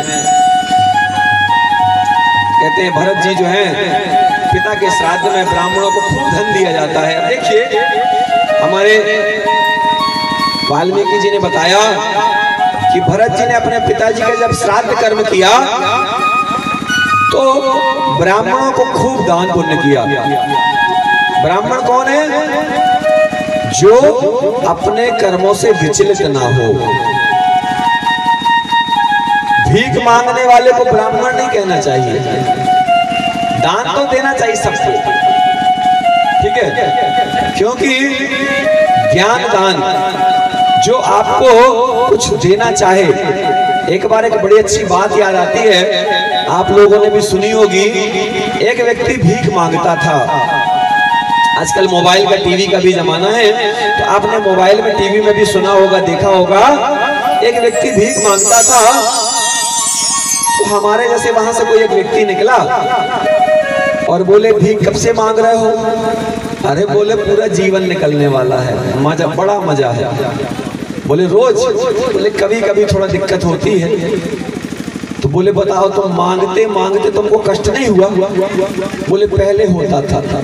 कहते हैं भरत जी जो हैं, पिता के श्राद्ध में ब्राह्मणों को खूब धन दिया जाता है। देखिए हमारे वाल्मीकि जी ने बताया कि भरत जी ने अपने पिताजी का जब श्राद्ध कर्म किया तो ब्राह्मणों को खूब दान पुण्य किया। ब्राह्मण कौन है? जो अपने कर्मों से विचलित ना हो। भीख मांगने वाले को ब्राह्मण नहीं कहना चाहिए, दान तो देना चाहिए सबको। ठीक है, क्योंकि ज्ञान दान जो आपको कुछ देना चाहे। एक बार एक बड़ी अच्छी बात याद आती है, आप लोगों ने भी सुनी होगी। एक व्यक्ति भीख मांगता था। आजकल मोबाइल का टीवी का भी जमाना है, तो आपने मोबाइल में टीवी में भी सुना होगा, देखा होगा। एक व्यक्ति भीख मांगता था, तो हमारे जैसे वहां से कोई एक व्यक्ति निकला और बोले भीख कब से मांग रहे हो? अरे बोले पूरा जीवन निकलने वाला है, मजा बड़ा मजा है। बोले रोज? बोले कभी कभी थोड़ा दिक्कत होती है। तो बोले बताओ तो मांगते मांगते तुमको कष्ट नहीं हुआ? बोले पहले होता था,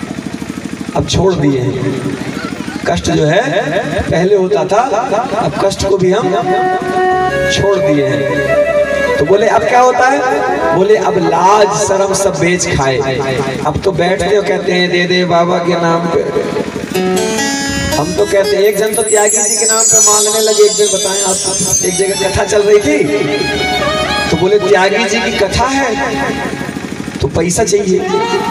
अब छोड़ दिए। कष्ट जो है पहले होता था, अब कष्ट को भी हम छोड़ दिए हैं। तो बोले अब क्या होता है? बोले अब लाज शर्म सब बेच खाए। अब तो बैठते हो कहते हैं दे दे बाबा के नाम पे। हम तो कहते हैं, एक जन तो त्यागी जी के नाम पे मांगने लगे। एक दिन बताएं आप, एक जगह कथा चल रही थी, तो बोले त्यागी जी की कथा है तो पैसा चाहिए।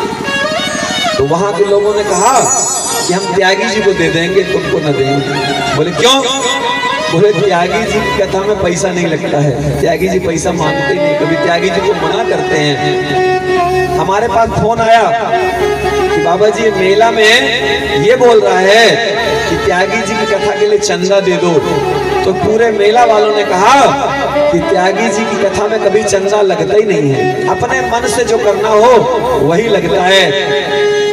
तो वहां के लोगों ने कहा कि हम त्यागी जी को दे देंगे, तुमको न देंगे। बोले क्यों? बोले त्यागी जी की कथा में पैसा नहीं लगता है, त्यागी जी पैसा मांगते नहीं, कभी त्यागी जी को मना करते हैं। हमारे पास फोन आया कि बाबा जी मेला में ये बोल रहा है कि त्यागी जी की कथा के लिए चंदा दे दो। तो पूरे मेला वालों ने कहा कि त्यागी जी की कथा में कभी चंदा लगता ही नहीं है, अपने मन से जो करना हो वही लगता है।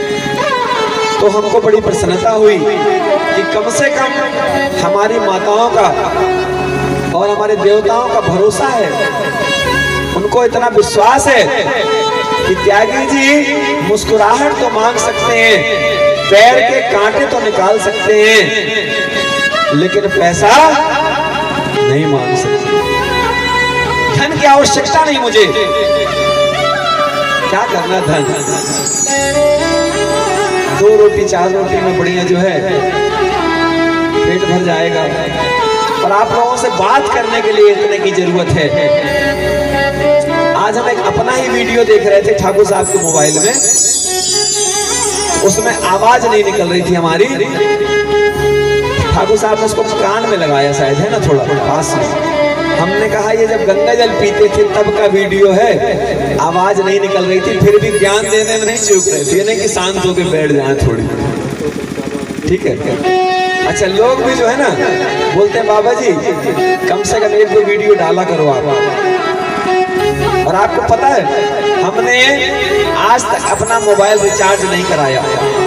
तो हमको बड़ी प्रसन्नता हुई कि कम से कम हमारी माताओं का और हमारे देवताओं का भरोसा है, उनको इतना विश्वास है कि त्यागी जी मुस्कुराहट तो मांग सकते हैं, पैर के कांटे तो निकाल सकते हैं, लेकिन पैसा नहीं मांग सकते। धन की आवश्यकता नहीं मुझे, क्या करना धन? 2 रोटी 4 रोटी में बढ़िया जो है पेट भर जाएगा। और आप लोगों से बात करने के लिए इतने की जरूरत है। आज हम एक अपना ही वीडियो देख रहे थे ठाकुर साहब के मोबाइल में, उसमें आवाज नहीं निकल रही थी हमारी। ठाकुर साहब ने उसको कान में लगाया शायद, है ना, थोड़ा पास में। हमने कहा ये जब गंगा जल पीते थे तब का वीडियो है, आवाज नहीं निकल रही थी, फिर भी ज्ञान देने में नहीं चूक रहे थे। नहीं कि शांत होकर बैठ जाए थोड़ी, ठीक है। अच्छा, लोग भी जो है ना बोलते हैं बाबा जी कम से कम 1-2 वीडियो डाला करो आप। और आपको पता है हमने आज तक अपना मोबाइल रिचार्ज नहीं कराया।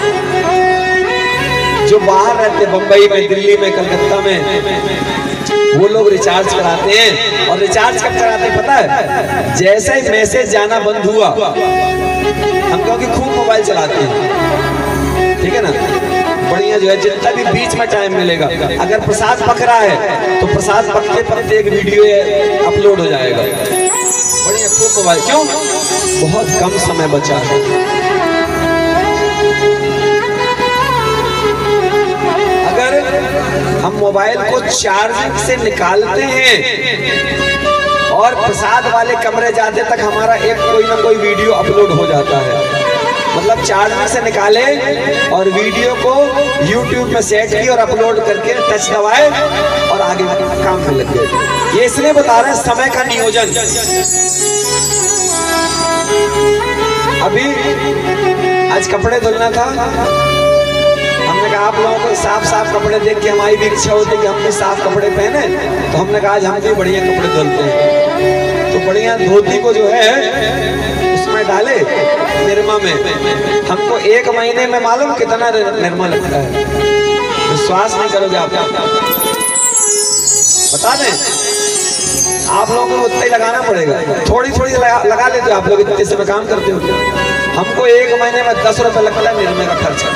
जो बाहर रहते, बंबई में, दिल्ली में, कलकत्ता में, वो लोग रिचार्ज कराते हैं। और रिचार्ज कब कराते हैं पता है? जैसे ही मैसेज जाना बंद हुआ, हम क्योंकि खूब मोबाइल चलाते हैं, ठीक है ना, बढ़िया जो है जितना भी बीच में टाइम मिलेगा, अगर प्रसाद पक रहा है तो प्रसाद पकते पकते एक वीडियो अपलोड हो जाएगा, बढ़िया खूब मोबाइल। क्यों? बहुत कम समय बचा है। अगर हम मोबाइल को चार्जिंग से निकालते हैं और प्रसाद वाले कमरे जाते तक हमारा एक कोई ना कोई वीडियो अपलोड हो जाता है। मतलब चार्जिंग से निकाले और वीडियो को YouTube में सेट की और अपलोड करके टच दबाए और आगे काम पे लग गए। ये इसलिए बता रहे हैं समय का नियोजन। अभी आज कपड़े धुलना था, हमने कहा आप लोगों को साफ साफ कपड़े देख के हमारी भी इच्छा होती है कि हम भी साफ कपड़े पहने, तो हमने कहा आज हम भी बढ़िया कपड़े धुलते हैं। तो बढ़िया धोती को जो है उसमें डाले निरमा में, हमको 1 महीने में मालूम कितना निरमा लगता है, विश्वास नहीं करोगे आप। बता दें आप लोगों को उतना ही लगाना पड़ेगा, थोड़ी थोड़ी लगा लेते हो आप लोग, इतने समय काम करते हो। हमको 1 महीने में 10 रुपए लगता है निरमे का खर्चा,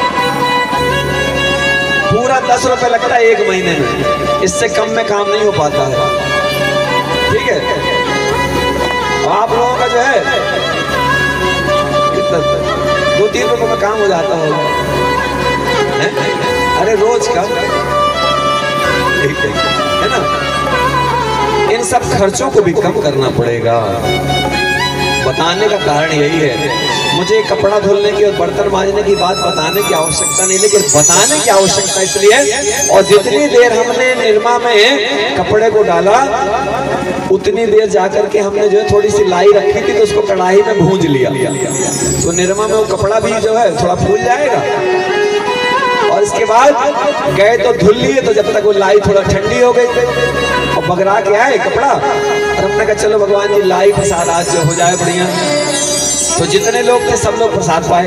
पूरा 10 रुपए लगता है 1 महीने में, इससे कम में काम नहीं हो पाता है। ठीक है, आप लोगों का जो है कितना 2-3 रुपए में काम हो जाता होगा, अरे रोज का है ना। इन सब खर्चों को भी कम करना पड़ेगा। बताने का कारण यही है, मुझे कपड़ा धुलने की और बर्तन मांजने की बात बताने की आवश्यकता नहीं, लेकिन बताने की आवश्यकता इसलिए, और जितनी देर हमने निरमा में कपड़े को डाला उतनी देर जाकर के हमने जो है थोड़ी सी लाई रखी थी तो उसको कढ़ाई में भूंज लिया, तो निरमा में वो कपड़ा भी जो है थोड़ा फूल जाएगा। और इसके बाद गए तो धुल लिए, तो जब तक वो लाई थोड़ा ठंडी हो गई और बगरा के आए कपड़ा, और हमने कहा चलो भगवान जी लाई प्रसाद आज जो हो जाए बढ़िया। तो जितने लोग थे सब लोग प्रसाद पाए।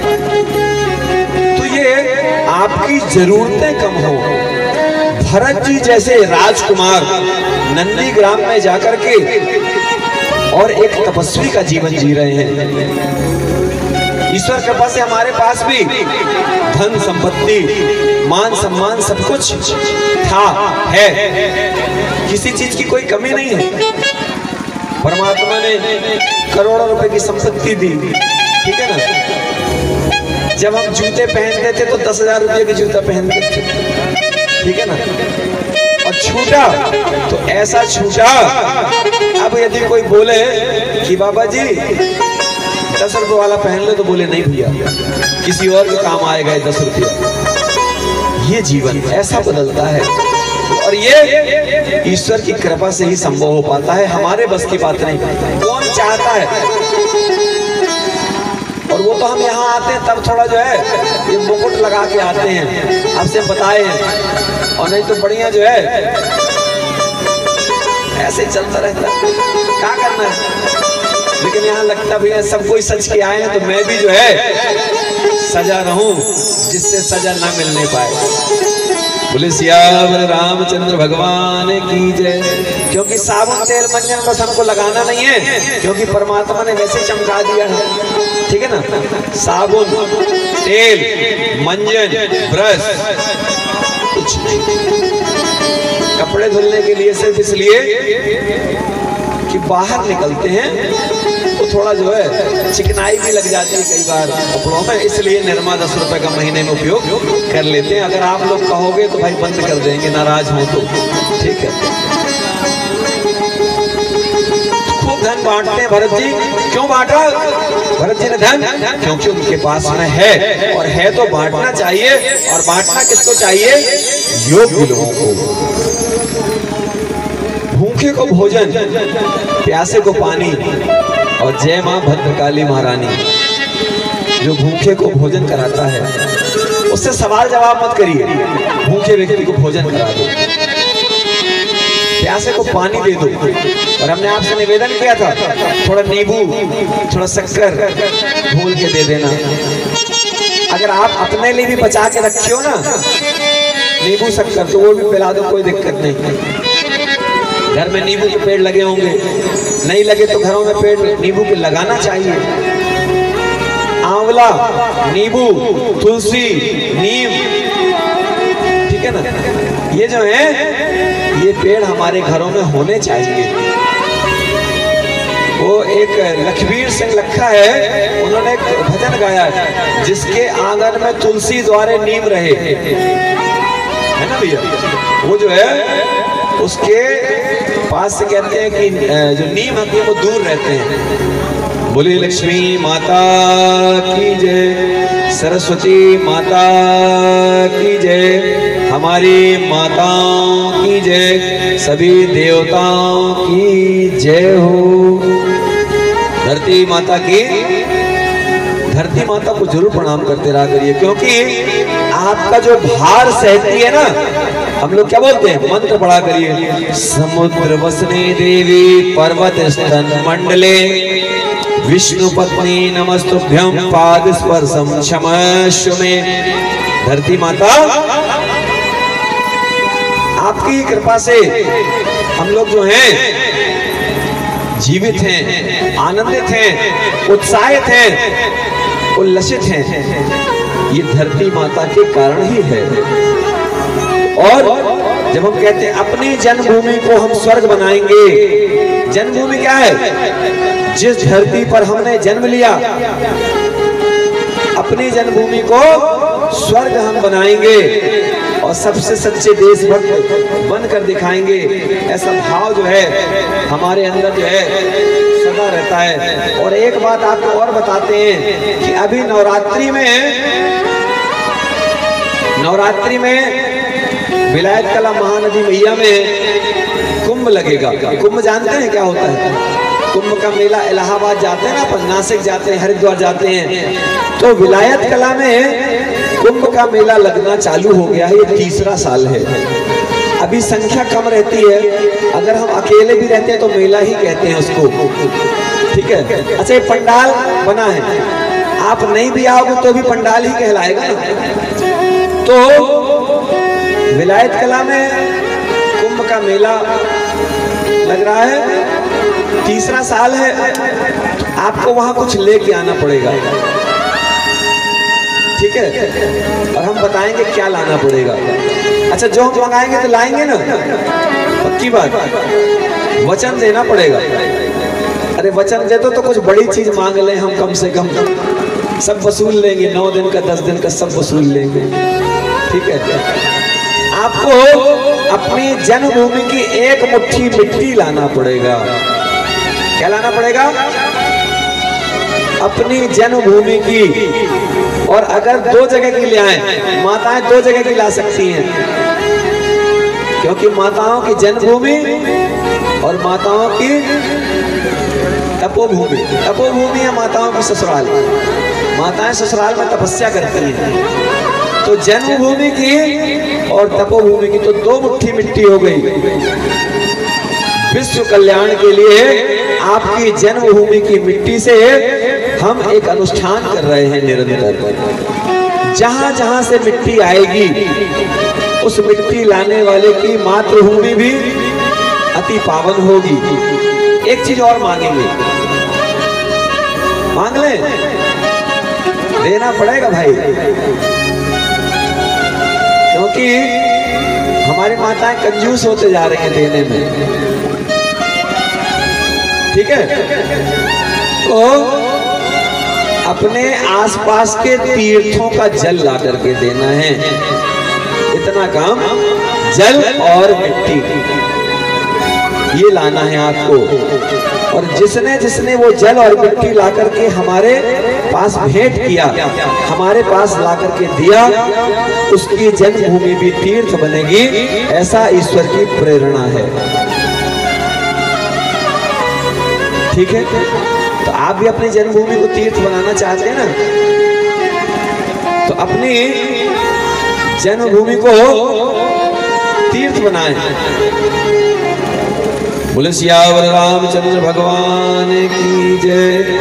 तो ये आपकी जरूरतें कम हो। भरत जी जैसे राजकुमार नंदीग्राम में जाकर के और एक तपस्वी का जीवन जी रहे हैं। ईश्वर कृपा से हमारे पास भी धन संपत्ति मान सम्मान सब कुछ था, है, किसी चीज की कोई कमी नहीं है। परमात्मा ने करोड़ों रुपए की संपत्ति दी, ठीक है ना। जब हम जूते पहनते थे तो 10,000 रुपये के जूता पहनते थे, ठीक है ना। और छूटा तो ऐसा छूटा, अब यदि कोई बोले कि बाबा जी 10 रुपये वाला पहन लो, तो बोले नहीं भैया किसी और के काम आएगा 10 रुपया। ये जीवन ऐसा बदलता है, और ये ईश्वर की कृपा से ही संभव हो पाता है, हमारे बस की बात नहीं। कौन चाहता है, और वो तो हम यहाँ आते हैं तब थोड़ा जो है ये मुकुट लगा के आते हैं, आपसे बताए हैं, और नहीं तो बढ़िया जो है ऐसे ही चलता रहता है, क्या करना है। लेकिन यहाँ लगता भैया सब कोई सच के आए हैं, तो मैं भी जो है सजा रहूं जिससे सजा ना मिलने पाए। बोले सियावर रामचंद्र भगवान की जय। क्योंकि साबुन तेल मंजन बस हमको लगाना नहीं है, क्योंकि परमात्मा ने वैसे चमका दिया है, ठीक है ना। साबुन तेल मंजन ब्रश कुछ नहीं, कपड़े धुलने के लिए सिर्फ इसलिए कि बाहर निकलते हैं तो थोड़ा जो है चिकनाई भी लग जाती है कई बार कपड़ों में, इसलिए निरमा 10 रुपए का महीने में उपयोग कर लेते हैं। अगर आप लोग कहोगे तो भाई बंद कर देंगे, नाराज हो तो, ठीक है। खूब धन बांटते हैं भरत जी। क्यों बांटा भरत जी ने धन? क्योंकि उनके पास में है, और है तो बांटना चाहिए। और बांटना किसको चाहिए? योग्य लोगों को। भूखे को भोजन, प्यासे को पानी, और जय मां भद्रकाली महारानी जो भूखे को भोजन कराता है, उससे सवाल जवाब मत करिए, भूखे व्यक्ति को भोजन करा दो, प्यासे को पानी दे दो। और हमने आपसे निवेदन किया था थोड़ा नींबू थोड़ा शक्कर घोल के दे देना। अगर आप अपने लिए भी बचा के रखे हो ना नींबू शक्कर, तो वो भी पिला दो, कोई दिक्कत नहीं। घर में नींबू के पेड़ लगे होंगे, नहीं लगे तो घरों में पेड़ नींबू के लगाना चाहिए। आंवला, नींबू, तुलसी, नीम, ठीक है ना, ये जो है ये पेड़ हमारे घरों में होने चाहिए। वो एक लखबीर सिंह लखा है, उन्होंने एक भजन गाया है, जिसके आंगन में तुलसी द्वारे नीम रहे। है ना भैया, वो जो है उसके पास से कहते हैं कि जो नीम होती है वो दूर रहते हैं। बोले लक्ष्मी माता की जय, सरस्वती माता की जय, हमारी माताओं की जय, सभी देवताओं की जय हो। धरती माता की, धरती माता को जरूर प्रणाम करते रहा करिए, क्योंकि आपका जो भार सहती है ना, हम लोग क्या बोलते हैं, मंत्र पढ़ा करिए, समुद्र वसने देवी पर्वत स्तन मंडले, विष्णु पत्नी नमस्तुभ्यं पाद स्पर्शम क्षमस्व में। धरती माता आपकी कृपा से हम लोग जो हैं जीवित हैं, आनंदित हैं, उत्साहित हैं, उल्लसित हैं, ये धरती माता के कारण ही है। और जब हम कहते हैं अपनी जन्मभूमि को हम स्वर्ग बनाएंगे, जन्मभूमि क्या है, जिस धरती पर हमने जन्म लिया, अपनी जन्मभूमि को स्वर्ग हम बनाएंगे और सबसे सच्चे देशभक्त बनकर दिखाएंगे। ऐसा भाव जो है हमारे अंदर जो है सदा रहता है। और एक बात आपको और बताते हैं कि अभी नवरात्रि में विलायत कला महानदी मैया में कुंभ लगेगा। कुंभ जानते हैं क्या होता है? कुंभ का मेला इलाहाबाद जाते हैं ना, अपन नासिक जाते हैं, हरिद्वार जाते हैं, तो विलायत कला में कुंभ का मेला लगना चालू हो गया है। ये तीसरा साल है। अभी संख्या कम रहती है, अगर हम अकेले भी रहते हैं तो मेला ही कहते हैं उसको, ठीक है। अच्छा, ये पंडाल बना है, आप नहीं भी आओगे तो भी पंडाल ही कहलाएगा ना। तो विलायत कला में कुंभ का मेला लग रहा है, तीसरा साल है। आपको वहां कुछ लेके आना पड़ेगा, ठीक है, और हम बताएंगे क्या लाना पड़ेगा। अच्छा, जो हम मंगाएंगे तो लाएंगे ना, पक्की बात, वचन देना पड़ेगा। अरे वचन दे तो कुछ बड़ी चीज मांग लें हम, कम से कम सब वसूल लेंगे, 9 दिन का 10 दिन का सब वसूल लेंगे, ठीक है। आपको अपनी जन्मभूमि की एक मुट्ठी मिट्टी लाना पड़ेगा। क्या लाना पड़ेगा? अपनी जन्मभूमि की। और अगर 2 जगह की ले आए, माताएं 2 जगह की ला सकती हैं, क्योंकि माताओं की जन्मभूमि और माताओं की तपोभूमि, तपोभूमि है माताओं की ससुराल। माताएं ससुराल में तपस्या करती हैं, तो जन्मभूमि की और तपोभूमि की तो 2 मुट्ठी मिट्टी हो गई। विश्व कल्याण के लिए आपकी जन्मभूमि की मिट्टी से हम एक अनुष्ठान कर रहे हैं निरंतर। जहां जहां से मिट्टी आएगी, उस मिट्टी लाने वाले की मातृभूमि भी अति पावन होगी। एक चीज और मांगेंगे, मांग लें, देना पड़ेगा भाई, क्योंकि हमारी माताएं कंजूस होते जा रही हैं देने में, ठीक है। तो अपने आसपास के तीर्थों का जल ला करके देना है। इतना काम, जल और मिट्टी ये लाना है आपको। और जिसने जिसने वो जल और मिट्टी ला करके हमारे पास भेंट किया, हमारे पास ला करके दिया, उसकी जन्मभूमि भी तीर्थ बनेगी, ऐसा ईश्वर की प्रेरणा है, ठीक है। तो आप भी अपनी जन्मभूमि को तीर्थ बनाना चाहते हैं ना, तो अपनी जन्मभूमि को तीर्थ बनाएं। बोले सियावर रामचंद्र भगवान की जय।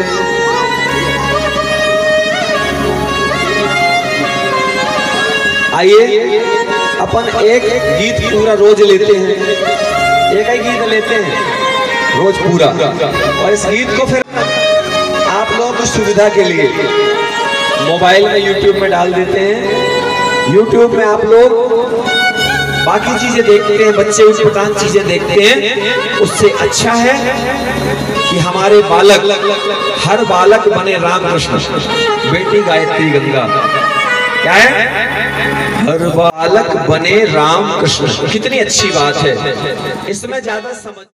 आइए अपन एक गीत पूरा रोज लेते हैं, एक ही गीत लेते हैं रोज पूरा, और इस गीत को फिर आप लोगों की सुविधा के लिए मोबाइल में YouTube में डाल देते हैं। YouTube में आप लोग बाकी चीजें देखते हैं, बच्चे उटपटांग चीजें देखते हैं, उससे अच्छा है कि हमारे बालक, हर बालक बने रामकृष्ण, बेटी गायत्री गंगा। क्या है? हर बालक बने राम कृष्ण। कितनी अच्छी बात है, इसमें ज्यादा समझ